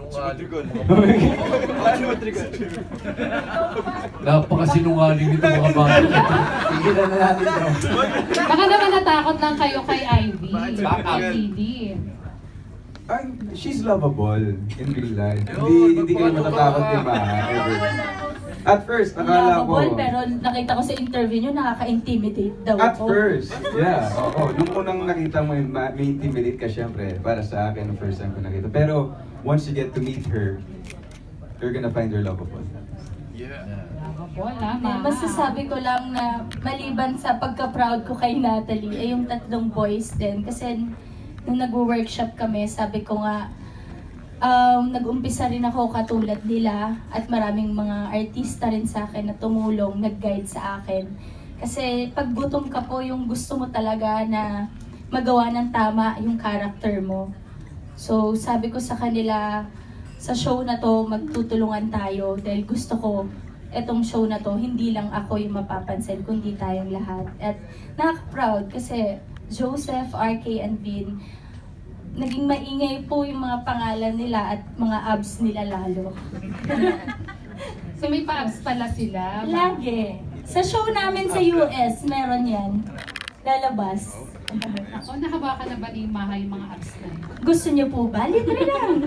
Napakasinungaling nito mga bata. Hindi na natin daw. Baka naman natakot lang kayo kay Ivy. Kay Lily. She's lovable in real life. Hindi kayo matatakot kay Maha ever. At first, akala ko... Lovable, pero nakita ko sa interview nyo, nakaka-intimidate daw ako. At first, yeah. Nung unang nakita mo yun, may intimidate ka syempre. Para sa akin, the first time ko nakita. Pero once you get to meet her, you're gonna find her lovable. Yeah. Lovable, ha? Masasabi ko lang na maliban sa pagka-proud ko kay Natalie, ay yung tatlong boys din. Kasi nung nag-workshop kami, sabi ko nga, nag-umpisa rin ako katulad nila at maraming mga artista rin sa akin na tumulong, nag-guide sa akin. Kasi pag gutom ka po, yung gusto mo talaga na magawa ng tama yung character mo. So sabi ko sa kanila, sa show na to, magtutulungan tayo dahil gusto ko etong show na to, hindi lang ako yung mapapansin, kundi tayong lahat. At nakaka-proud kasi Joseph, RK, and Vin, naging maingay po yung mga pangalan nila at mga abs nila lalo. So may pa-abs pala sila? Lagi. Sa show namin sa US, meron yan. Lalabas. Ako, nakabaka na ba ni Maha yung mga abs na yun? Gusto niyo po ba? Libre lang.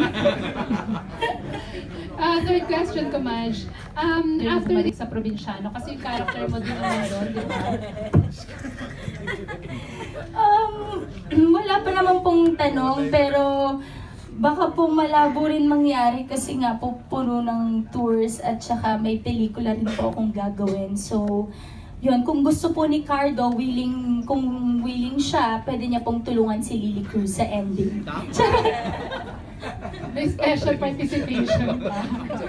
Third question ko, Maj. After sa probinsyano, kasi yung character mo din doon, di ba? Wala pa naman pong tanong, pero baka po malabo rin mangyari kasi nga po puno ng tours at saka may pelikula rin po akong gagawin. So, yun, kung gusto po ni Cardo, kung willing siya, pwede niya pong tulungan si Lily Cruz sa ending. May special participation pa.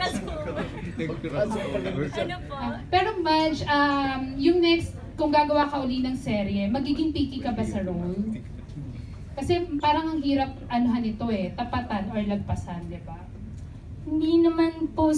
Pero Maj, yung next, kung gagawa ka uli ng serye, magiging picky ka ba sa role? Kasi parang ang hirap anuhan ito tapatan or lagpasan, di ba? Hindi naman po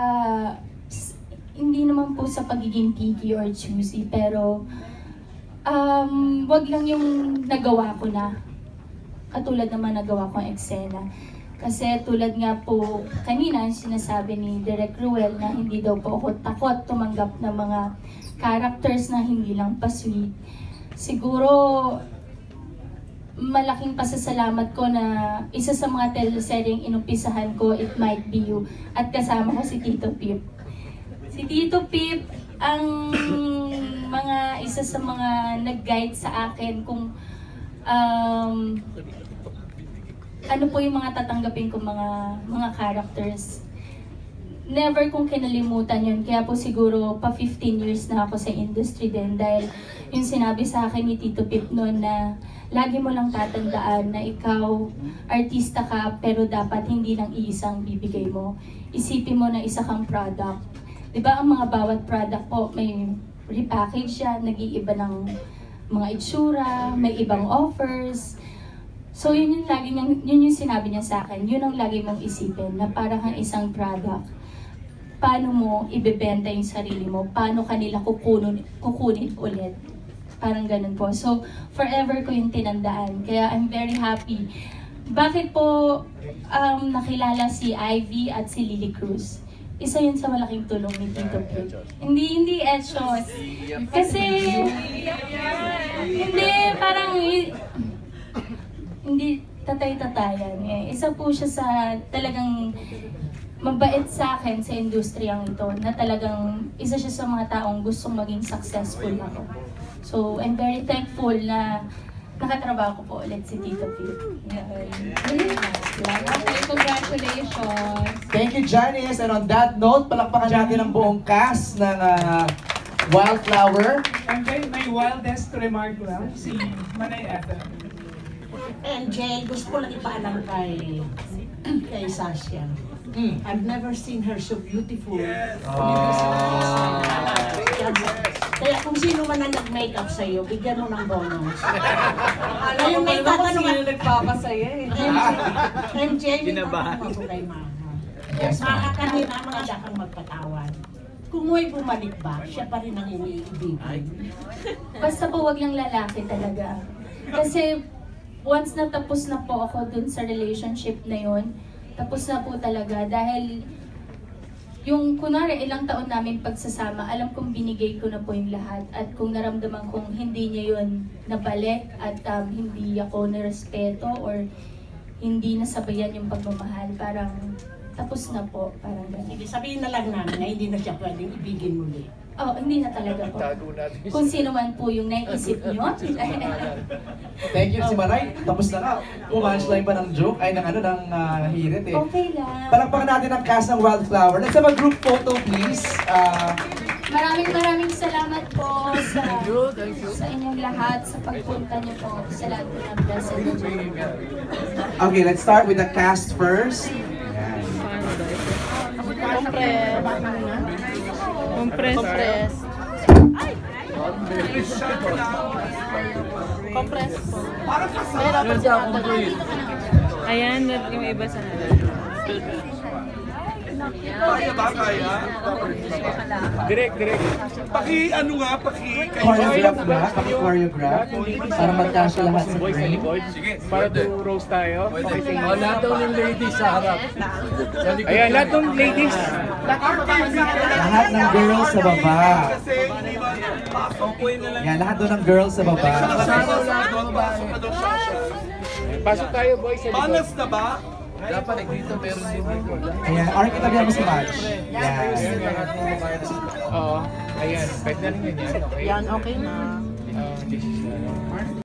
sa pagiging picky or choosy, pero wag lang yung nagawa ko na. Katulad naman nagawa ko ang eksena. Kasi tulad nga po kanina, sinasabi ni Direk Ruel na hindi daw po ako takot tumanggap ng mga characters na hindi lang pa-sweet. Siguro, malaking pasasalamat ko na isa sa mga teleseryeng inumpisahan ko, It Might Be You, at kasama ko si Tito Pip. Si Tito Pip ang isa sa mga nag-guide sa akin kung ano po yung mga tatanggapin ko mga characters. Never kong kinalimutan yun. Kaya po siguro pa 15 years na ako sa industry din dahil yung sinabi sa akin ni Tito Pip noon na lagi mo lang tatandaan na ikaw artista ka pero dapat hindi lang iisang bibigay mo. Isipin mo na isa kang product. Diba ang mga bawat product po may repackage yan, nag-iiba ng mga itsura, may ibang offers. So yun yung sinabi niya sa akin, yun ang lagi mong isipin na para kang isang product. Paano mo ibebenta yung sarili mo? Paano kanila kukunin ulit? Parang ganun po. So, forever ko yung tinandaan. Kaya I'm very happy. Bakit po nakilala si Ivy at si Lily Cruz? Isa yun sa malaking tulong ni Tito Pip. Hindi etos. Kasi, hindi tatay-tatayan. Isa po siya sa talagang mabait sa akin sa industriyang ito na talagang isa siya sa mga taong gustong maging successful ako. So, I'm very thankful na nakatrabaho ko po ulit si Tito Pip. Congratulations! Thank you, Janice. And on that note, palakpakan natin ang buong cast ng Wildflower. And then, may wildest remark lang, si Manay Ethel. MJ, gusto ko lang ipaalam kay Sasha. I've never seen her so beautiful. Kaya kung sino man ang nag-makeup sa'yo, bigyan mo ng bonus. Alam mo may tatanong nagpapasaya MJ, may tatanong ako kay Maha. Maha kanina, mga dakang magpatawad. Kung mo'y bumalik ba, siya pa rin ang iniibig. Basta po wag lang lalaki talaga. Kasi once natapos na po ako dun sa relationship na yun, tapos na po talaga dahil yung kunwari ilang taon namin pagsasama, alam kong binigay ko na po yung lahat at kung naramdaman kong hindi niya yun nabalik at hindi ako nirespeto or hindi nasabayan yung pagmamahal, parang tapos na po, parang gano'n. Sige, sabihin na lang namin na hindi na siya pwedeng ibigin muli. Oh, hindi na talaga po. Kung sino man po yung naisip nyo. Thank you, si Manay. Tapos na nga. Punchline pa ng joke. Ay, ng hirit eh. Okay lang. Palakpakan natin ang cast ng Wildflower. Let's have a group photo, please. Maraming salamat po sa inyong lahat, sa pagpunta niyo po sa lahat po ng present. Okay, let's start with the cast first. Compress. Compress po. Ayan, yung iba sa Kaya ba? Kaya? Direct. Choreograph ba? Paki-choreograph? Para magkasya lahat sa frame? Sige, para to roast tayo. Lahat daw ng ladies sa harap. Ayan, lahat ng ladies. Lahat ng girls sa baba. Yan, lahat doon ng girls sa baba. Pasok tayo, boys. Balas na ba? Dapat dito meron din dito. Ayan, or kitabihan mo si Match. Yan. Oo. Ayan, pwede na rin yan. Yan, okay na. This is